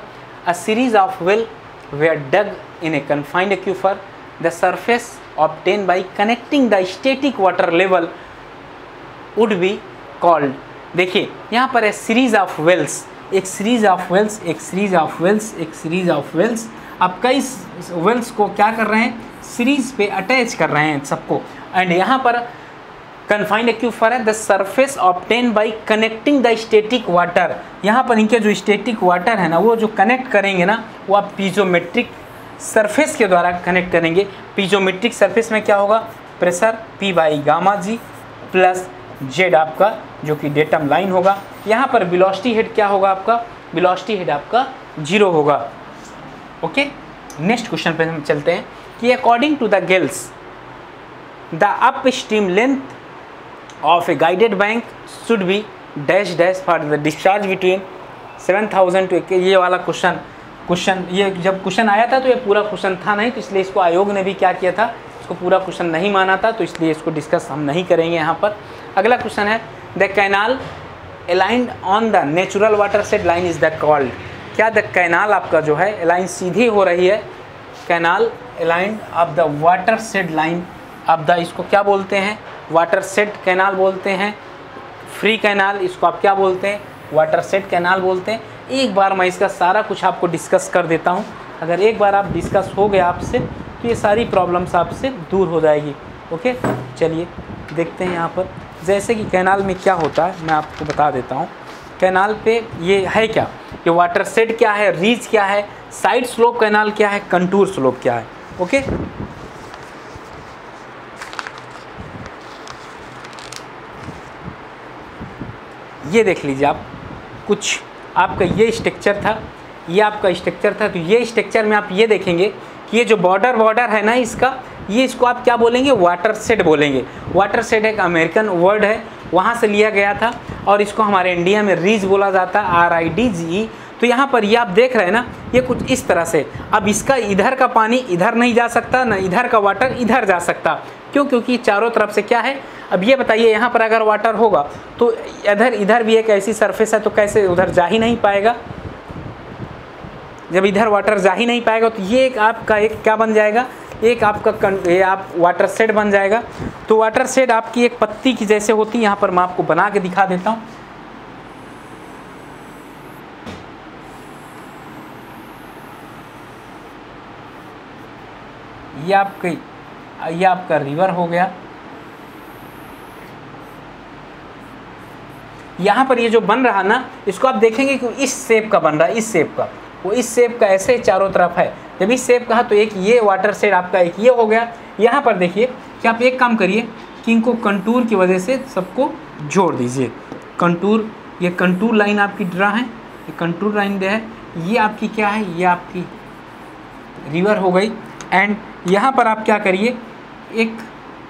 A series of wells were dug in a confined aquifer. The surface obtained by connecting the static water level would be called. देखिए यहाँ पर है सीरीज ऑफ वेल्स, एक सीरीज ऑफ वेल्स, एक series of wells, एक series of wells. आप कई Wales को क्या कर रहे हैं, सीरीज पे अटैच कर रहे हैं सबको। एंड यहाँ पर कन्फाइंड एक्यूफर है, the surface obtain by connecting the static water. यहाँ पर इनके जो स्टैटिक वाटर है ना, वो जो कनेक्ट करेंगे ना, वो आप पीजोमेट्रिक सरफेस के द्वारा कनेक्ट करेंगे। पीजोमेट्रिक सरफेस में क्या होगा, pressure P by gamma g plus z आपका जो कि डेटम लाइन होगा। यहाँ पर वेलोसिटी हेड क्या होगा आपका, वेलोसिटी हेड आपका 0 होगा। ओके, नेक्स्ट क्वेश्चन पे हम चलते हैं कि according to the Gales the up stream length of a guided bank should be dash dash for the discharge between 7000 to. ये वाला क्वेश्चन ये जब क्वेश्चन आया था तो ये पूरा क्वेश्चन था नहीं, तो इसलिए इसको आयोग ने भी क्या किया था, इसको पूरा क्वेश्चन नहीं माना था, तो इसलिए इसको डिस्कस हम नहीं करेंगे यहाँ पर। अगला क्वेश्चन है the canal aligned on the natural watershed line is the called. क्या द कैनाल आपका जो है लाइन सीधी हो रही है, canal aligned of the watershed line of the, इसको क्या बोलते हैं, वाटर सेड कैनाल बोलते हैं। फ्री कैनाल इसको आप क्या बोलते हैं, वाटर सेड कैनाल बोलते हैं। एक बार मैं इसका सारा कुछ आपको डिस्कस कर देता हूँ। अगर एक बार आप डिस्कस हो गया आपसे तो ये सारी प्रॉब्लम्स आपसे दूर हो जाएगी। ओके, चलिए देखते हैं यहाँ पर। जैसे कि कैनाल में क्या होता है मैं आपको बता देता हूँ। कैनाल पे ये है क्या, ये वाटर सेड क्या है, रीच क्या है, साइड स्लोप कैनाल क्या है, कंटूर स्लोप क्या है। ओके, ये देख लीजिए आप, कुछ आपका ये स्ट्रक्चर था, ये आपका स्ट्रक्चर था। तो ये स्ट्रक्चर में आप ये देखेंगे कि ये जो बॉर्डर है ना इसका, ये इसको आप क्या बोलेंगे, वाटर सेड बोलेंगे। वाटर सेड एक अमेरिकन वर्ड है, वहाँ से लिया गया था और इसको हमारे इंडिया में रीज बोला जाता है, RIDGE। तो यहाँ पर ये आप देख रहे हैं ना, ये कुछ इस तरह से। अब इसका इधर का पानी इधर नहीं जा सकता, ना इधर का वाटर इधर जा सकता। क्यों, क्योंकि चारों तरफ से क्या है। अब ये बताइए, यहाँ पर अगर वाटर होगा तो इधर भी एक ऐसी सरफेस है, तो कैसे उधर जा ही नहीं पाएगा। जब इधर वाटर जा ही नहीं पाएगा तो ये एक आपका एक क्या बन जाएगा, एक आपका ये आप वाटर सेड बन जाएगा। तो वाटर सेड आपकी एक पत्ती की जैसे होती है। यहाँ पर मैं आपको बना के दिखा देता हूँ। ये आपका रिवर हो गया। यहाँ पर ये जो बन रहा ना, इसको आप देखेंगे कि इस शेप का बन रहा है, इस शेप का, वो इस शेप का ऐसे चारों तरफ है। जब इस शेप का है तो एक ये वाटर सेड आपका एक ये हो गया। यहाँ पर देखिए कि आप एक काम करिए कि इनको कंटूर की वजह से सबको जोड़ दीजिए। कंटूर, ये कंटूर लाइन आपकी ड्रा है, ये कंटूर लाइन है, ये आपकी क्या है, ये आपकी रिवर हो गई। एंड यहाँ पर आप क्या करिए, एक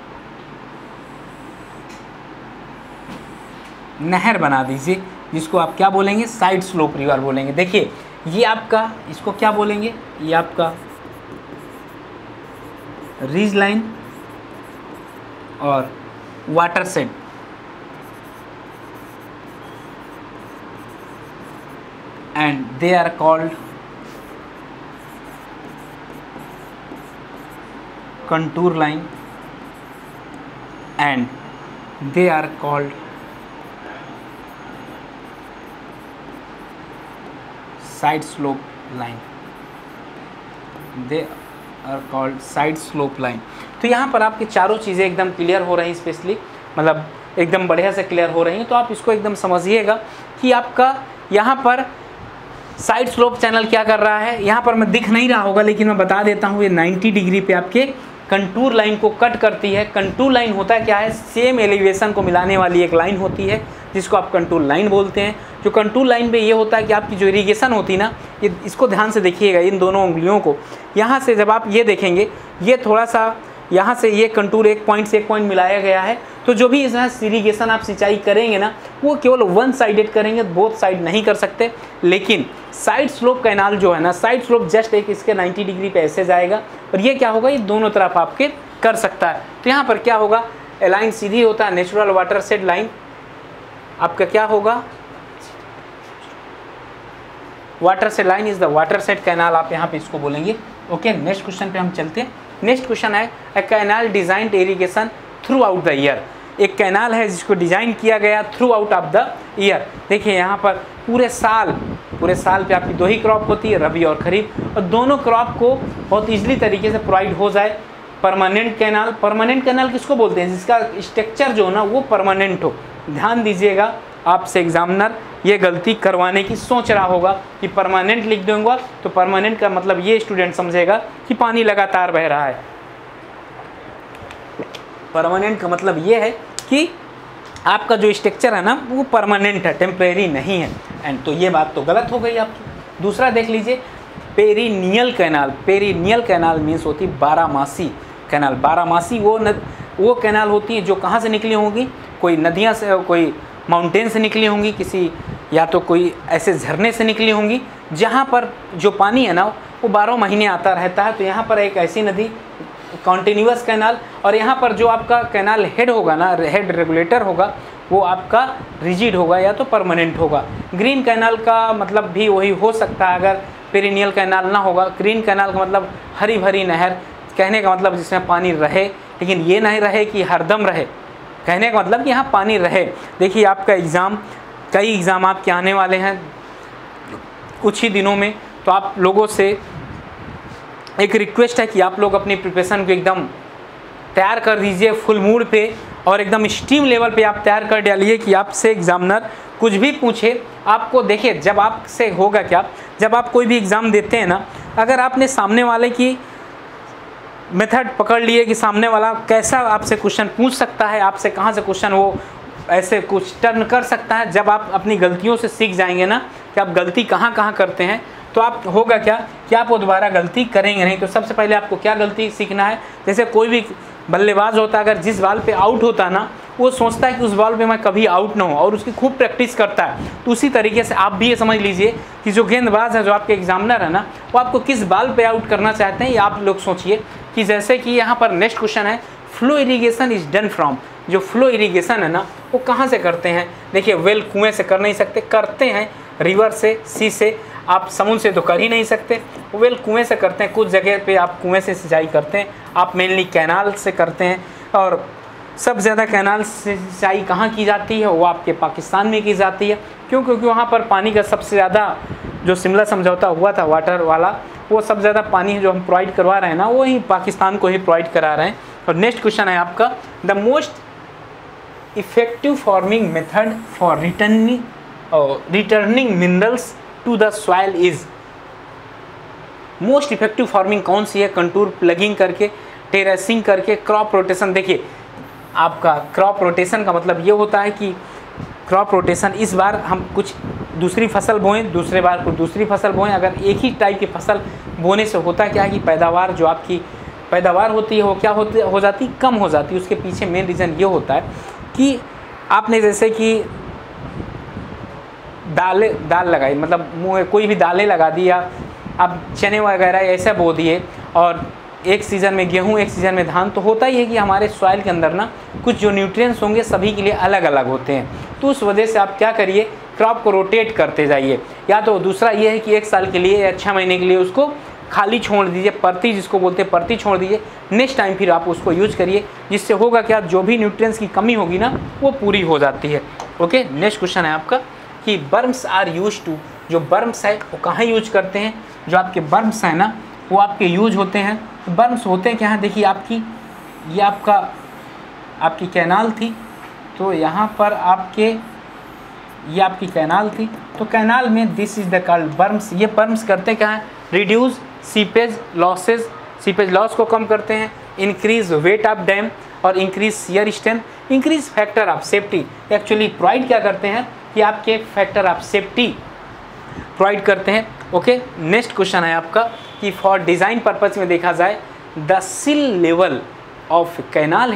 नहर बना दीजिए जिसको आप क्या बोलेंगे, साइड स्लोप रिवर बोलेंगे। देखिए ये आपका, इसको क्या बोलेंगे, ये आपका रीज लाइन और watershed. And they are called contour line and they are called side slope line, they are called side slope line। तो यहाँ पर आपकी चारों चीज़ें एकदम क्लियर हो रही हैं, स्पेशली मतलब एकदम बढ़िया से क्लियर हो रही हैं। तो आप इसको एकदम समझिएगा कि आपका यहाँ पर साइड स्लोप चैनल क्या कर रहा है। यहाँ पर मैं दिख नहीं रहा होगा लेकिन मैं बता देता हूँ, ये 90 डिग्री पे आपके कंटूर लाइन को कट करती है। कंटूर लाइन होता है क्या है, सेम एलिवेशन को मिलाने वाली एक लाइन होती है जिसको आप कंटूर लाइन बोलते हैं। जो कंटूर लाइन पे ये होता है कि आपकी जो इरिगेशन होती है ना, ये इसको ध्यान से देखिएगा, इन दोनों उंगलियों को। यहाँ से जब आप ये देखेंगे, ये थोड़ा सा यहाँ से ये कंटूर एक पॉइंट से एक पॉइंट मिलाया गया है। तो जो भी इसमें इरिगेशन आप सिंचाई करेंगे ना, वो केवल वन साइडेड करेंगे, बोथ साइड नहीं कर सकते। लेकिन साइड स्लोप कैनाल जो है ना, साइड स्लोप जस्ट एक इसके 90 डिग्री पे ऐसे जाएगा और ये क्या होगा, ये दोनों तरफ आपके कर सकता है। तो यहाँ पर क्या होगा, लाइन सीधी होता है, नेचुरल वाटर सेड लाइन आपका क्या होगा, watershed line is the watershed canal, आप यहाँ पे इसको बोलेंगे। ओके, नेक्स्ट क्वेश्चन पे हम चलते हैं। नेक्स्ट क्वेश्चन है a canal designed irrigation throughout the year. एक कैनाल है जिसको डिजाइन किया गया throughout of the year. देखिए यहाँ पर पूरे साल पे आपकी 2 ही क्रॉप होती है, रबी और खरीफ, और दोनों क्रॉप को बहुत ईजिली तरीके से प्रोवाइड हो जाए। परमानेंट कैनाल, परमानेंट कैनाल किसको बोलते हैं? जिसका स्ट्रक्चर जो ना वो परमानेंट हो। ध्यान दीजिएगा, आपसे एग्जामिनर ये गलती करवाने की सोच रहा होगा कि परमानेंट लिख दूंगा, तो परमानेंट का मतलब ये स्टूडेंट समझेगा कि पानी लगातार बह रहा है। परमानेंट का मतलब ये है कि आपका जो स्ट्रक्चर है ना वो परमानेंट है, टेम्परेरी नहीं है। एंड तो ये बात तो गलत हो गई आपकी। दूसरा देख लीजिए, perennial canal. Perennial canal means होती 12मासी कैनाल। 12मासी वो कैनाल होती है जो कहाँ से निकली होंगी? कोई नदियाँ से, कोई माउंटेन से निकली होंगी, किसी या तो कोई ऐसे झरने से निकली होंगी जहाँ पर जो पानी है ना वो 12 महीने आता रहता है। तो यहाँ पर एक ऐसी नदी कॉन्टिन्यूअस कैनाल, और यहाँ पर जो आपका कैनाल हेड होगा ना, हेड रेगुलेटर होगा, वो आपका रिजिड होगा या तो परमानेंट होगा। ग्रीन कैनाल का मतलब भी वही हो सकता है अगर पेरिनियल कैनाल ना होगा। ग्रीन कैनाल का मतलब हरी भरी नहर, कहने का मतलब जिसमें पानी रहे, लेकिन ये नहीं रहे कि हरदम रहे, कहने का मतलब कि यहाँ पानी रहे। देखिए आपका कई एग्ज़ाम आपके आने वाले हैं कुछ ही दिनों में, तो आप लोगों से एक रिक्वेस्ट है कि आप लोग अपनी प्रिपरेशन को एकदम तैयार कर दीजिए फुल मूड पे, और एकदम स्टीम लेवल पे आप तैयार कर डालिए कि आपसे एग्जामिनर कुछ भी पूछे आपको। देखिए जब आपसे होगा क्या, जब आप कोई भी एग्ज़ाम देते हैं ना, अगर आपने सामने वाले की मेथड पकड़ लिए कि सामने वाला कैसा आपसे क्वेश्चन पूछ सकता है, आपसे कहाँ से क्वेश्चन वो ऐसे कुछ टर्न कर सकता है, जब आप अपनी गलतियों से सीख जाएंगे ना कि आप गलती कहाँ कहाँ करते हैं, तो आप होगा क्या कि आप वो दोबारा गलती करेंगे नहीं। तो सबसे पहले आपको क्या गलती सीखना है, जैसे कोई भी बल्लेबाज होता है, अगर जिस बॉल पे आउट होता है ना, वो सोचता है कि उस बॉल पे मैं कभी आउट ना हूँ, और उसकी खूब प्रैक्टिस करता है। तो उसी तरीके से आप भी ये समझ लीजिए कि जो गेंदबाज है, जो आपके एग्जामिनर है ना, वो आपको किस बॉल पे आउट करना चाहते हैं, ये आप लोग सोचिए। कि जैसे कि यहाँ पर नेक्स्ट क्वेश्चन है, flow irrigation is done from. जो फ्लो इरीगेशन है ना वो कहाँ से करते हैं? देखिए वेल कुएँ से कर नहीं सकते, करते हैं रिवर से, सी से, आप समुद्र से तो कर ही नहीं सकते। वेल कुएँ से करते हैं, कुछ जगह पे आप कुएँ से सिंचाई करते हैं, आप मेनली कैनाल से करते हैं। और सब ज़्यादा कैनाल से सिंचाई कहाँ की जाती है? वो आपके पाकिस्तान में की जाती है। क्यों? क्योंकि वहाँ पर पानी का सबसे ज़्यादा जो शिमला समझौता हुआ था वाटर वाला, वो सब ज़्यादा पानी जो हम प्रोवाइड करवा रहे हैं ना, वो ही पाकिस्तान को ही प्रोवाइड करा रहे हैं। और नेक्स्ट क्वेश्चन है आपका, the most effective farming method for returning minerals to the soil is. Most effective farming कौन सी है? कंटूर प्लगिंग करके, टेरेसिंग करके, क्रॉप रोटेशन। देखिए आपका क्रॉप रोटेशन का मतलब ये होता है कि क्रॉप रोटेशन, इस बार हम कुछ दूसरी फसल बोएं, दूसरे बार कुछ दूसरी फसल बोएं। अगर एक ही टाइप की फसल बोने से होता क्या है कि पैदावार, जो आपकी पैदावार होती है वो क्या हो जाती, कम हो जाती है। उसके पीछे मेन रीज़न ये होता है कि आपने जैसे कि दाल लगाई, मतलब मुँह कोई भी दालें लगा दी, या आप चने वगैरह ऐसा बो दिए, और एक सीज़न में गेहूं, एक सीज़न में धान, तो होता ही है कि हमारे सॉइल के अंदर ना कुछ जो न्यूट्रिएंट्स होंगे सभी के लिए अलग अलग होते हैं। तो उस वजह से आप क्या करिए, क्रॉप को रोटेट करते जाइए। या तो दूसरा ये है कि 1 साल के लिए या 6 महीने के लिए उसको खाली छोड़ दीजिए, परती जिसको बोलते हैं, परती छोड़ दीजिए। नेक्स्ट टाइम फिर आप उसको यूज करिए, जिससे होगा क्या, जो भी न्यूट्रिएंट्स की कमी होगी ना वो पूरी हो जाती है। ओके, नेक्स्ट क्वेश्चन है आपका कि बर्म्स आर यूज टू। जो बर्म्स है वो कहाँ यूज करते हैं? जो आपके बर्म्स हैं ना वो आपके यूज होते हैं। तो बर्म्स होते क्या हैं? देखिए ये आपकी कैनाल थी, तो यहाँ पर ये आपकी कैनाल थी, तो कैनाल में this is the called berms. ये बर्म्स करते क्या है? Reduce seepage losses, seepage loss को कम करते हैं, इंक्रीज वेट ऑफ डैम और increase shear strength, increase factor of safety. Actually provide क्या करते हैं कि आपके फैक्टर ऑफ सेफ्टी प्रोवाइड करते हैं। ओके, नेक्स्ट क्वेश्चन है आपका कि फॉर डिज़ाइन पर्पज में देखा जाए, the sill level of canal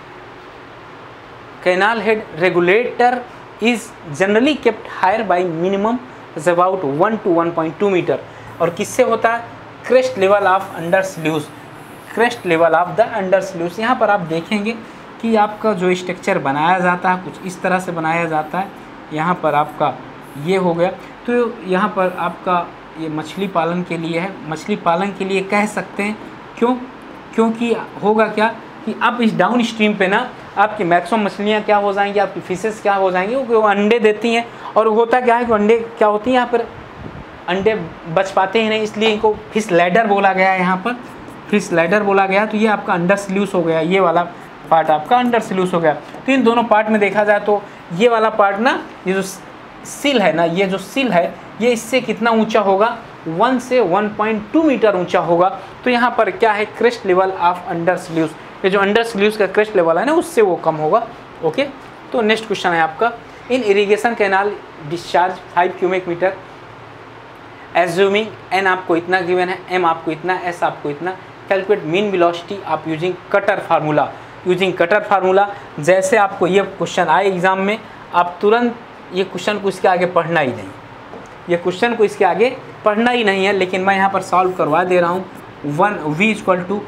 head regulator is generally kept higher by minimum about 1 to 1.2 metre. और किससे होता है? Crest level of under sluice, crest level of the under sluice. यहाँ पर आप देखेंगे कि आपका जो स्ट्रक्चर बनाया जाता है कुछ इस तरह से बनाया जाता है। यहाँ पर आपका ये हो गया, तो यहाँ पर आपका ये मछली पालन के लिए है, मछली पालन के लिए कह सकते हैं। क्योंकि होगा क्या कि अब इस डाउन स्ट्रीम पे ना आपकी मैक्सिमम मछलियाँ क्या हो जाएंगी, आपकी फिशेस क्या हो जाएंगी, वो अंडे देती हैं। और होता क्या है कि अंडे क्या होती हैं, यहाँ पर अंडे बच पाते ही नहीं, इसलिए इनको फिश लैडर बोला गया है। यहाँ पर फिश लैडर बोला गया। तो ये आपका अंडर स्ल्यूस हो गया, ये वाला पार्ट आपका अंडर स्ल्यूस हो गया। तो इन दोनों पार्ट में देखा जाए तो ये वाला पार्ट ना, ये जो सिल है ना, ये जो सिल है ये इससे कितना ऊंचा होगा, 1 से 1.2 मीटर ऊंचा होगा। तो यहाँ पर क्या है, crest level of under sluice, ये जो अंडर स्ल्यूस का क्रेस्ट लेवल है ना उससे वो कम होगा। ओके, तो नेक्स्ट क्वेश्चन है आपका, in irrigation canal discharge 5 cubic metre assuming an आपको इतना गिवन है, एम आपको इतना, एस आपको इतना, कैलकुलेट मीन वेलोसिटी आप using Kutter formula. Using Kutter formula, जैसे आपको ये क्वेश्चन आए एग्जाम में, आप तुरंत ये क्वेश्चन को इसके आगे पढ़ना ही नहीं, ये क्वेश्चन को इसके आगे पढ़ना ही नहीं है। लेकिन मैं यहाँ पर सॉल्व करवा दे रहा हूँ। 1 v =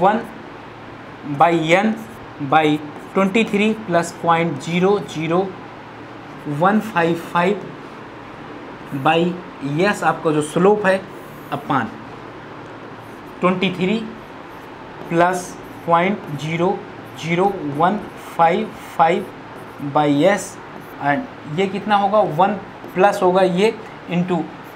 1/n/23 + 0.00155 बाई यस आपका जो स्लोप है अपान 23 + 0.00155 बाई यस, एंड ये कितना होगा 1 प्लस होगा ये इंटू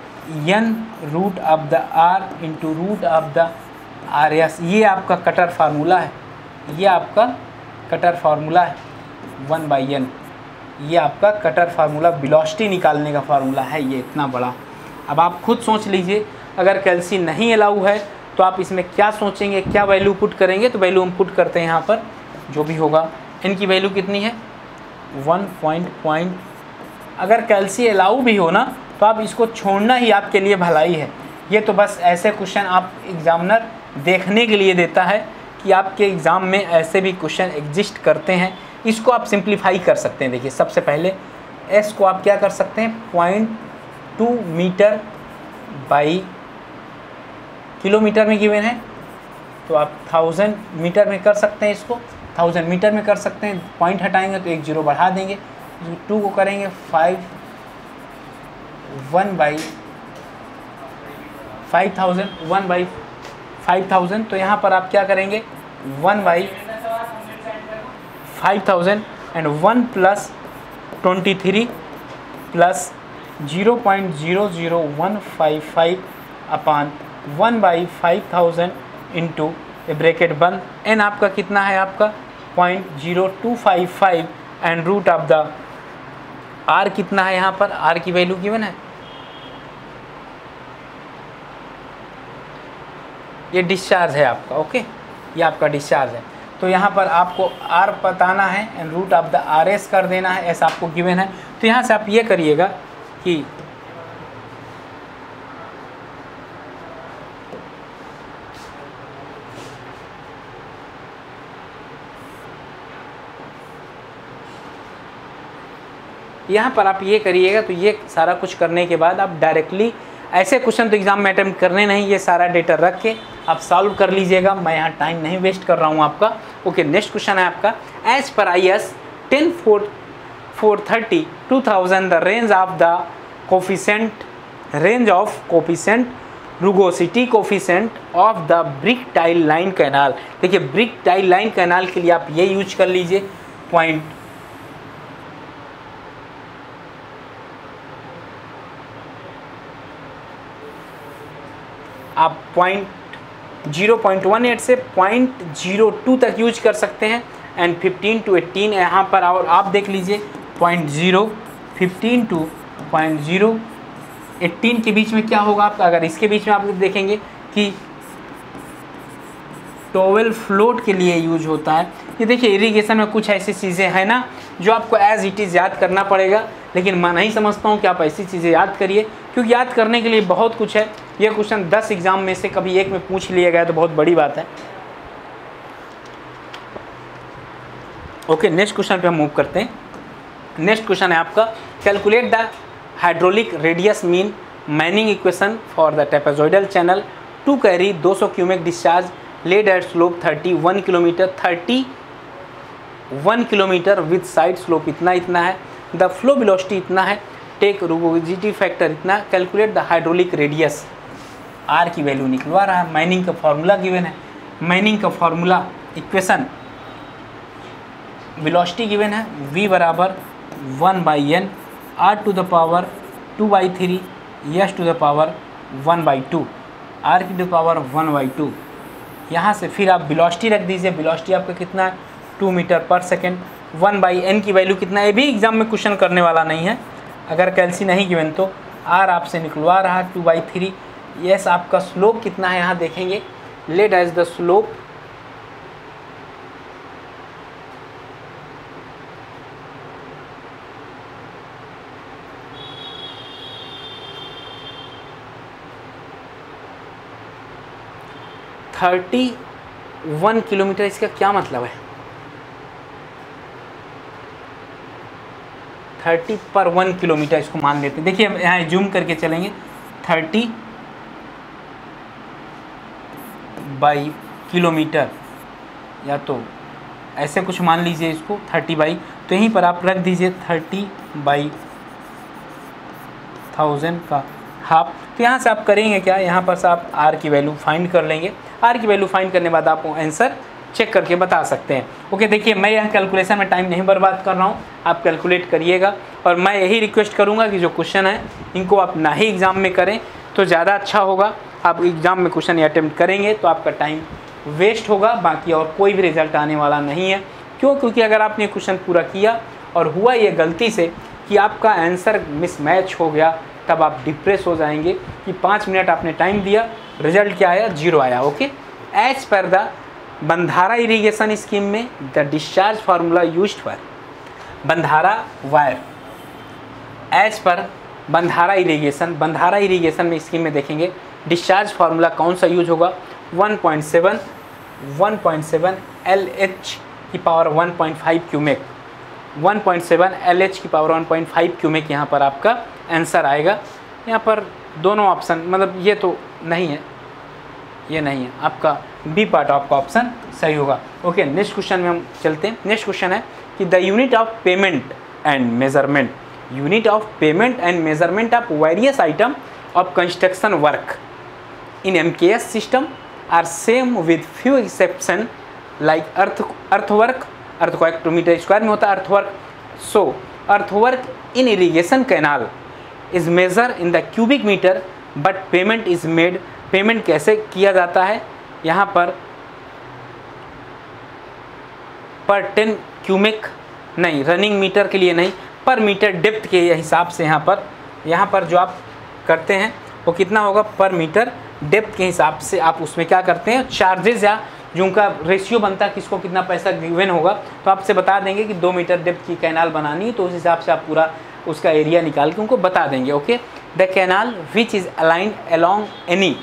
n√r इंटू √r/s। ये आपका कटर फार्मूला है, ये आपका कटर फार्मूला है 1/n। ये आपका कटर फार्मूला वेलोसिटी निकालने का फार्मूला है, ये इतना बड़ा। अब आप खुद सोच लीजिए, अगर कैल्सी नहीं अलाउ है तो आप इसमें क्या सोचेंगे, क्या वैल्यू पुट करेंगे। तो वैल्यू हम पुट करते हैं यहाँ पर, जो भी होगा इनकी वैल्यू कितनी है 1 अगर कैल्सी अलाउ भी हो ना तो आप इसको छोड़ना ही आपके लिए भलाई है। ये तो बस ऐसे क्वेश्चन आप एग्जामिनर देखने के लिए देता है कि आपके एग्ज़ाम में ऐसे भी क्वेश्चन एग्जिस्ट करते हैं। इसको आप सिंप्लीफाई कर सकते हैं। देखिए सबसे पहले एस को आप क्या कर सकते हैं, 0.2 मीटर बाई किलोमीटर में गिवन है, तो आप 1000 मीटर में कर सकते हैं। इसको 1000 मीटर में कर सकते हैं। पॉइंट हटाएंगे तो 1 0 बढ़ा देंगे, 2 को करेंगे 1/5000 तो यहाँ पर आप क्या करेंगे 1/5000 एंड 1 + 23 + 0.00155 अपान 1/5000 इंटू ब्रैकेट बंद, एन आपका कितना है आपका 0.0255 and root of the R कितना है, यहाँ पर आर की वैल्यू गिवन है, ये डिस्चार्ज है आपका। ओके, ये आपका डिस्चार्ज है। तो यहाँ पर आपको आर बताना है and root of the R S कर देना है, ऐसा आपको गिवन है। तो यहाँ से आप ये करिएगा कि यहाँ पर आप ये करिएगा। तो ये सारा कुछ करने के बाद आप डायरेक्टली ऐसे क्वेश्चन तो एग्जाम में अटेम्प्ट करने नहीं, ये सारा डेटा रख के आप सॉल्व कर लीजिएगा। मैं यहाँ टाइम नहीं वेस्ट कर रहा हूँ आपका। ओके, नेक्स्ट क्वेश्चन है आपका, as per IS 10430 2000 the range of the coefficient rugosity coefficient of the brick tile line canal. देखिए ब्रिक टाइल लाइन कैनाल के लिए आप ये यूज कर लीजिए पॉइंट आप 0.18 से 0.02 तक यूज कर सकते हैं एंड 15 to 18 यहाँ पर। और आप देख लीजिए 0.015 to 0.018 के बीच में क्या होगा आपका। अगर इसके बीच में आप देखेंगे कि टॉवेल फ्लोट के लिए यूज होता है। ये देखिए इरिगेशन में कुछ ऐसी चीज़ें हैं ना जो आपको एज इट इज़ याद करना पड़ेगा, लेकिन मैं नहीं समझता हूँ कि आप ऐसी चीज़ें याद करिए, क्योंकि याद करने के लिए बहुत कुछ है। ये क्वेश्चन 10 एग्जाम में से कभी एक में पूछ लिया गया तो बहुत बड़ी बात है। ओके, नेक्स्ट क्वेश्चन पे हम मूव करते हैं। नेक्स्ट क्वेश्चन है आपका, calculate the hydraulic radius mean Manning equation for the trapezoidal channel to carry 200 cubic discharge laid at slope 31 kilometre with side slope इतना है, द फ्लो वेलोसिटी इतना है, टेक रुगोसिटी फैक्टर इतना, calculate the hydraulic radius, R की value निकलवा रहा है। Manning का फार्मूला गिवन है, माइनिंग का फार्मूला इक्वेशन, वेलोसिटी गिवन है v बराबर 1/n r to the power 2/3 s to the power 1/2 r की टू पावर 1/2। यहाँ से फिर आप वेलोसिटी रख दीजिए, वेलोसिटी आपका कितना है 2 मीटर पर सेकेंड, 1/n की वैल्यू कितना है, ये भी एग्जाम में क्वेश्चन करने वाला नहीं है, अगर कैल्सी नहीं गिवन तो r आपसे निकलवा रहा है 2/3। यस, आपका स्लोप कितना है यहाँ देखेंगे, let as the slope thirty 1 kilometre. इसका क्या मतलब है, 30 पर 1 किलोमीटर इसको मान लेते हैं। देखिए यहाँ जूम करके चलेंगे, 30 बाई किलोमीटर, या तो ऐसे कुछ मान लीजिए इसको 30 बाई, तो यहीं पर आप रख दीजिए 30/1000 का हाफ। तो यहाँ से आप करेंगे क्या, यहाँ पर से आप आर की वैल्यू फाइंड कर लेंगे, आर की वैल्यू फाइंड करने के बाद आप आंसर चेक करके बता सकते हैं। ओके, देखिए मैं यहाँ कैलकुलेशन में टाइम नहीं बर्बाद कर रहा हूँ, आप कैलकुलेट करिएगा, और मैं यही रिक्वेस्ट करूँगा कि जो क्वेश्चन है इनको आप ना ही एग्ज़ाम में करें तो ज़्यादा अच्छा होगा। आप एग्ज़ाम में क्वेश्चन अटैम्प्ट करेंगे तो आपका टाइम वेस्ट होगा, बाकी और कोई भी रिजल्ट आने वाला नहीं है। क्यों? क्योंकि अगर आपने क्वेश्चन पूरा किया और हुआ ये गलती से कि आपका आंसर मिसमैच हो गया, तब आप डिप्रेस हो जाएंगे कि 5 मिनट आपने टाइम दिया, रिजल्ट क्या आया, 0 आया। Okay, as per the bandhara irrigation scheme में the discharge formula used for bandhara weir, as per bandhara irrigation में स्कीम में देखेंगे डिस्चार्ज फार्मूला कौन सा यूज होगा, 1.7 LH की पावर 1.5 क्यूमेक, 1.7 LH की पावर 1.5 क्यूमेक यहाँ पर आपका आंसर आएगा। यहाँ पर दोनों ऑप्शन, मतलब ये तो नहीं है, ये नहीं है, आपका बी पार्ट आपका ऑप्शन सही होगा। ओके, नेक्स्ट क्वेश्चन में हम चलते हैं। नेक्स्ट क्वेश्चन है कि the unit of payment and measurement, unit of payment and measurement of various item of construction work in MKS system are same with few exception like earthwork को metre square में होता है earthwork. So earthwork in irrigation canal is measure in the cubic metre but payment is made, payment कैसे किया जाता है यहाँ पर 10 क्यूबिक नहीं, रनिंग मीटर के लिए नहीं, पर मीटर डेप्थ के हिसाब से यहाँ पर जो आप करते हैं वो कितना होगा, पर मीटर डेप्थ के हिसाब से आप उसमें क्या करते हैं, चार्जेस या जो उनका रेशियो बनता है किसको कितना पैसा गिवन होगा, तो आपसे बता देंगे कि 2 मीटर डेप्थ की कैनाल बनानी है, तो उस हिसाब से आप पूरा उसका एरिया निकाल के उनको बता देंगे। Okay, the canal which is aligned along any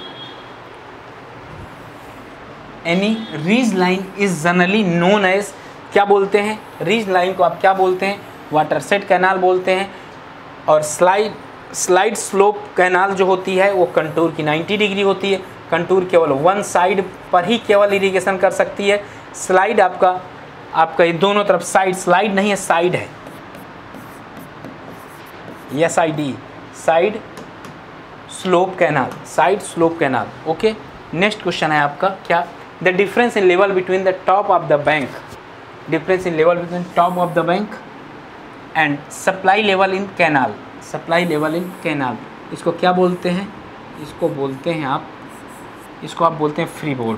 ridge line is generally known as, क्या बोलते हैं, रीज लाइन को आप क्या बोलते हैं, वाटरशेड कैनाल बोलते हैं। और स्लाइड स्लोप कैनाल जो होती है वो कंटूर की 90 डिग्री होती है, कंटूर केवल वन साइड पर ही केवल इरिगेशन कर सकती है। स्लाइड आपका ये दोनों तरफ साइड, स्लाइड नहीं है साइड है, SID, side slope canal. Okay, next question है आपका क्या, the difference in level between the top of the bank, difference in level between top of the bank and supply level in canal, इसको क्या बोलते हैं, इसको आप बोलते हैं फ्री बोर्ड,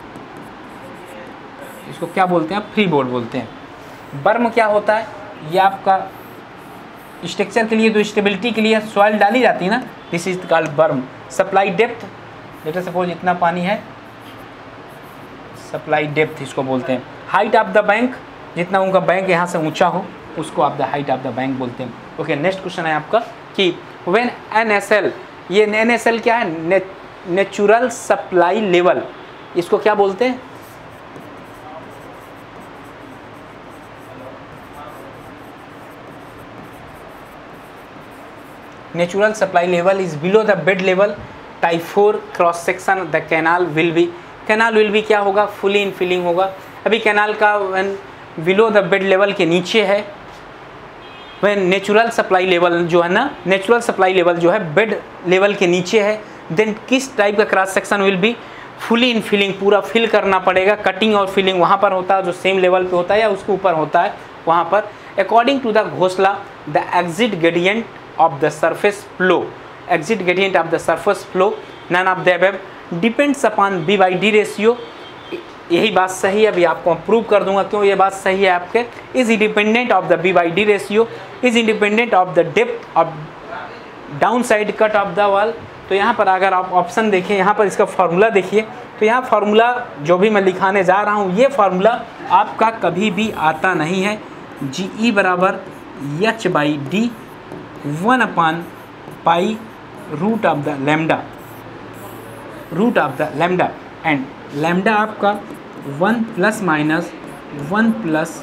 इसको क्या बोलते हैं, फ्री बोर्ड बोलते हैं। बर्म क्या होता है, ये आपका स्ट्रक्चर के लिए, जो स्टेबिलिटी के लिए सॉइल डाली जाती है ना, this is called berm. Supply depth, let suppose इतना पानी है, सप्लाई डेप्थ इसको बोलते हैं। हाइट ऑफ द बैंक, जितना उनका बैंक यहाँ से ऊंचा हो उसको आप the height of the bank बोलते हैं। ओके, नेक्स्ट क्वेश्चन है आपका कि व्हेन NSL, ये NSL क्या है, नेचुरल सप्लाई लेवल, इसको क्या बोलते हैं, natural supply level is below the bed level, type 4 cross section, the canal will be क्या होगा, फुली इन फिलिंग होगा। अभी कैनाल का बिलो द बेड लेवल के नीचे है, वह नेचुरल सप्लाई लेवल जो है ना, नेचुरल सप्लाई लेवल जो है बेड लेवल के नीचे है, देन किस टाइप का cross section will be fully in filling, पूरा फिल करना पड़ेगा। कटिंग और फिलिंग वहाँ पर होता है जो सेम लेवल पे होता है या उसके ऊपर होता है वहाँ पर। According to the Khosla the exit gradient of the surface flow, exit gradient of the surface flow none of the above depends upon B/D ratio. यही बात सही है, अभी आपको प्रूव कर दूंगा क्यों ये बात सही है आपके। Is independent of the B/D ratio, is independent of the depth of down side cut of the wall. तो यहाँ पर अगर आप ऑप्शन देखें, यहाँ पर इसका फार्मूला देखिए, तो यहाँ फार्मूला जो भी मैं लिखाने जा रहा हूँ ये फार्मूला आपका कभी भी आता नहीं है। GE बराबर H/D 1/π root of the lambda, root of the lambda, and lambda आपका 1 ± 1 +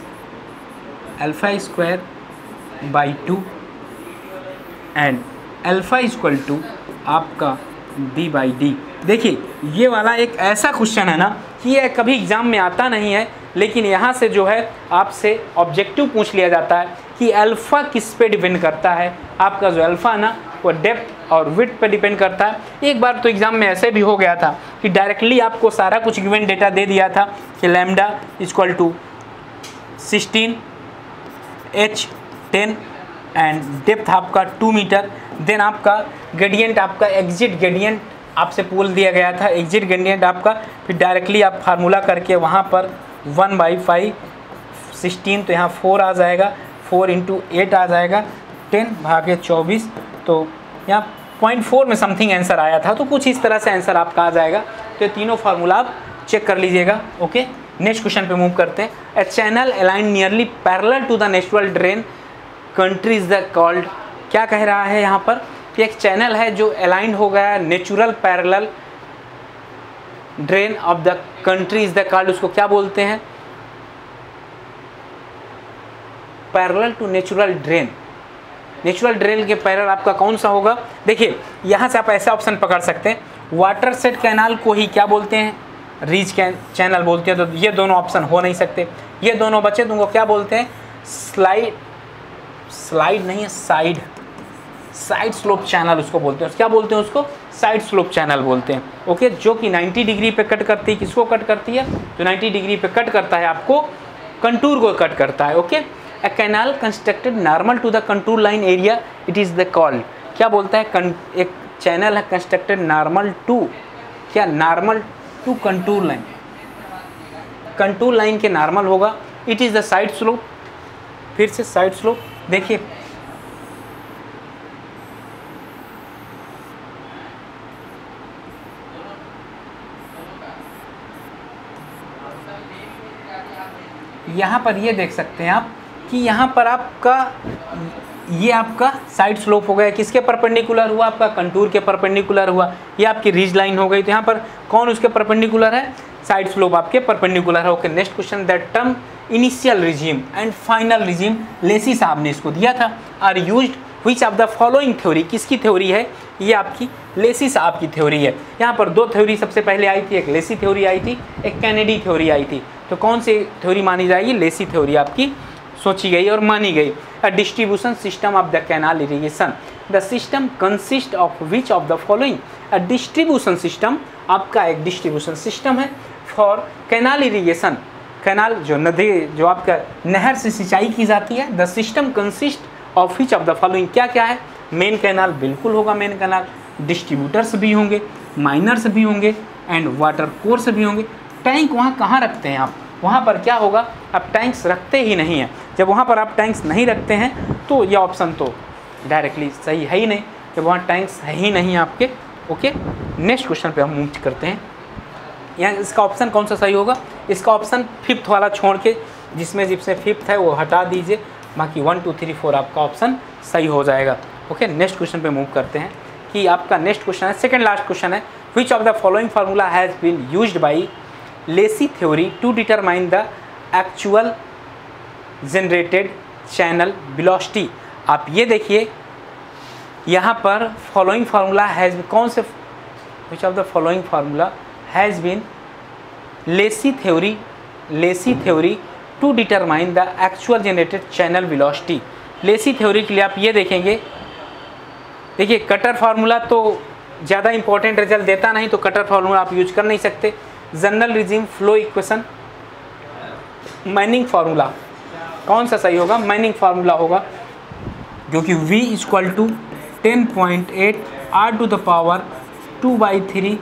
α² / 2 एंड अल्फा इक्वल टू आपका B/D। देखिए ये वाला एक ऐसा क्वेश्चन है ना कि ये कभी एग्जाम में आता नहीं है, लेकिन यहाँ से जो है आपसे ऑब्जेक्टिव पूछ लिया जाता है कि अल्फ़ा किस पे डिपेंड करता है। आपका जो अल्फ़ा है ना वो डेप्थ और विड्थ पे डिपेंड करता है। एक बार तो एग्जाम में ऐसे भी हो गया था कि डायरेक्टली आपको सारा कुछ गिवन डेटा दे दिया था कि lambda equal to 16 H 10 and depth आपका 2 मीटर। देन आपका ग्रेडियंट, आपका एग्जिट ग्रेडियंट आपसे बोल दिया गया था, एग्जिट ग्रेडियंट आपका, फिर डायरेक्टली आप फार्मूला करके वहाँ पर 1/5 16, तो यहाँ 4 आ जाएगा, 4 × 8 आ जाएगा, 10 / 24, तो यहाँ 0.4 में समथिंग आंसर आया था। तो कुछ इस तरह से आंसर आपका आ जाएगा। तो ये तीनों फार्मूला आप चेक कर लीजिएगा। ओके, नेक्स्ट क्वेश्चन पे मूव करते हैं। A channel align nearly parallel to the natural drain country is the called. क्या कह रहा है यहाँ पर कि एक चैनल है जो अलाइन हो गया है natural parallel drain of the country is the called, उसको क्या बोलते हैं? Parallel to natural drain. Natural drain के पैरेलल आपका कौन सा होगा? देखिए यहाँ से आप ऐसा ऑप्शन पकड़ सकते हैं, वाटर सेट कैनाल को ही क्या बोलते हैं? रीच चैनल बोलते हैं। तो ये दोनों ऑप्शन हो नहीं सकते, ये दोनों बचे, तुमको क्या बोलते हैं? स्लाइड नहीं है, साइड स्लोप चैनल उसको बोलते हैं। क्या बोलते हैं उसको? साइड स्लोप चैनल बोलते हैं। ओके, जो कि 90 डिग्री पे कट करती है। किसको कट करती है? जो 90 डिग्री पे कट करता है आपको कंटूर को कट करता है। Okay, a canal constructed normal to the contour line area it is the called. क्या बोलता है? एक चैनल है कंस्ट्रक्टेड नॉर्मल टू, क्या? Normal to contour line, contour line के नॉर्मल होगा, it is the side slope. फिर से साइड स्लोप, देखिए यहाँ पर ये देख सकते हैं आप कि यहाँ पर आपका ये आपका साइड स्लोप हो गया, किसके परपेंडिकुलर हुआ? आपका कंटूर के परपेंडिकुलर हुआ। ये आपकी रिज लाइन हो गई। तो यहाँ पर कौन उसके परपेंडिकुलर है? साइड स्लोप आपके परपेंडिकुलर है। Okay, next question, that term initial regime and final regime, Lacey साहब ने इसको दिया था, are used which of the following theory. किसकी थ्योरी है? ये आपकी लेसी साहब की थ्योरी है। यहाँ पर दो थ्योरी सबसे पहले आई थी, एक लेसी थ्योरी आई थी, एक कैनेडी थ्योरी आई थी। तो कौन सी थ्योरी मानी जाएगी? लेसी थ्योरी आपकी सोची गई और मानी गई। A distribution system of the canal irrigation, the system consist of which of the following. A distribution system आपका एक डिस्ट्रीब्यूशन सिस्टम है फॉर कैनाल इरिगेशन। कैनाल जो नदी, जो आपका नहर से सिंचाई की जाती है। The system consist of which of the following, क्या क्या है? मेन कैनाल बिल्कुल होगा, मेन कैनाल, डिस्ट्रीब्यूटर्स भी होंगे, माइनर्स भी होंगे एंड वाटर कोर्स भी होंगे। टैंक वहाँ कहाँ रखते हैं आप? वहाँ पर क्या होगा? आप टैंक्स रखते ही नहीं हैं। जब वहाँ पर आप टैंक्स नहीं रखते हैं तो यह ऑप्शन तो डायरेक्टली सही है ही नहीं, जब वहाँ टैंक्स है ही नहीं आपके। ओके, नेक्स्ट क्वेश्चन पे हम मूव करते हैं। यहाँ इसका ऑप्शन कौन सा सही होगा? इसका ऑप्शन फिफ्थ वाला छोड़ के, जिसमें फिफ्थ है वो हटा दीजिए, बाकी 1 2 3 4 आपका ऑप्शन सही हो जाएगा। ओके, नेक्स्ट क्वेश्चन पे मूव करते हैं कि आपका नेक्स्ट क्वेश्चन है, सेकंड लास्ट क्वेश्चन है, which of the following formula has been used by Lacey theory to determine the actual generated channel velocity. आप ये देखिए यहाँ पर फॉलोइंग फार्मूला हैज़, कौन से, which of the following formula has been Lacey theory to determine the actual generated channel velocity. Lacey theory के लिए आप ये देखेंगे, देखिए कटर फार्मूला तो ज़्यादा इंपॉर्टेंट रिजल्ट देता नहीं, तो कटर फार्मूला आप यूज कर नहीं सकते। General regime flow equation, Manning formula, कौन सा सही होगा? मैनिंग फार्मूला होगा, क्योंकि v = 10.8 r⁻²/3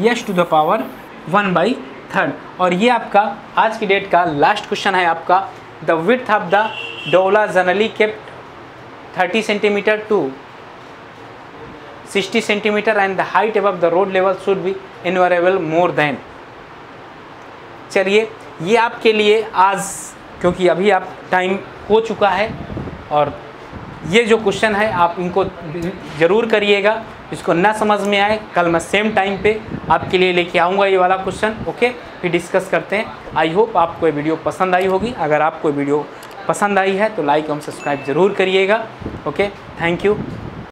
s⁻⁻1/3। और ये आपका आज की डेट का लास्ट क्वेश्चन है आपका। The width of the dowla generally kept 30 centimetre to 60 centimetre and the height above the road level should be invariable more than. चलिए ये आपके लिए आज, क्योंकि अभी आप टाइम हो चुका है, और ये जो क्वेश्चन है आप इनको ज़रूर करिएगा। इसको ना समझ में आए, कल मैं सेम टाइम पे आपके लिए लेके आऊँगा ये वाला क्वेश्चन, ओके? फिर डिस्कस करते हैं। आई होप आपको ये वीडियो पसंद आई होगी। अगर आपको वीडियो पसंद आई है तो लाइक और सब्सक्राइब ज़रूर करिएगा, ओके? Thank you.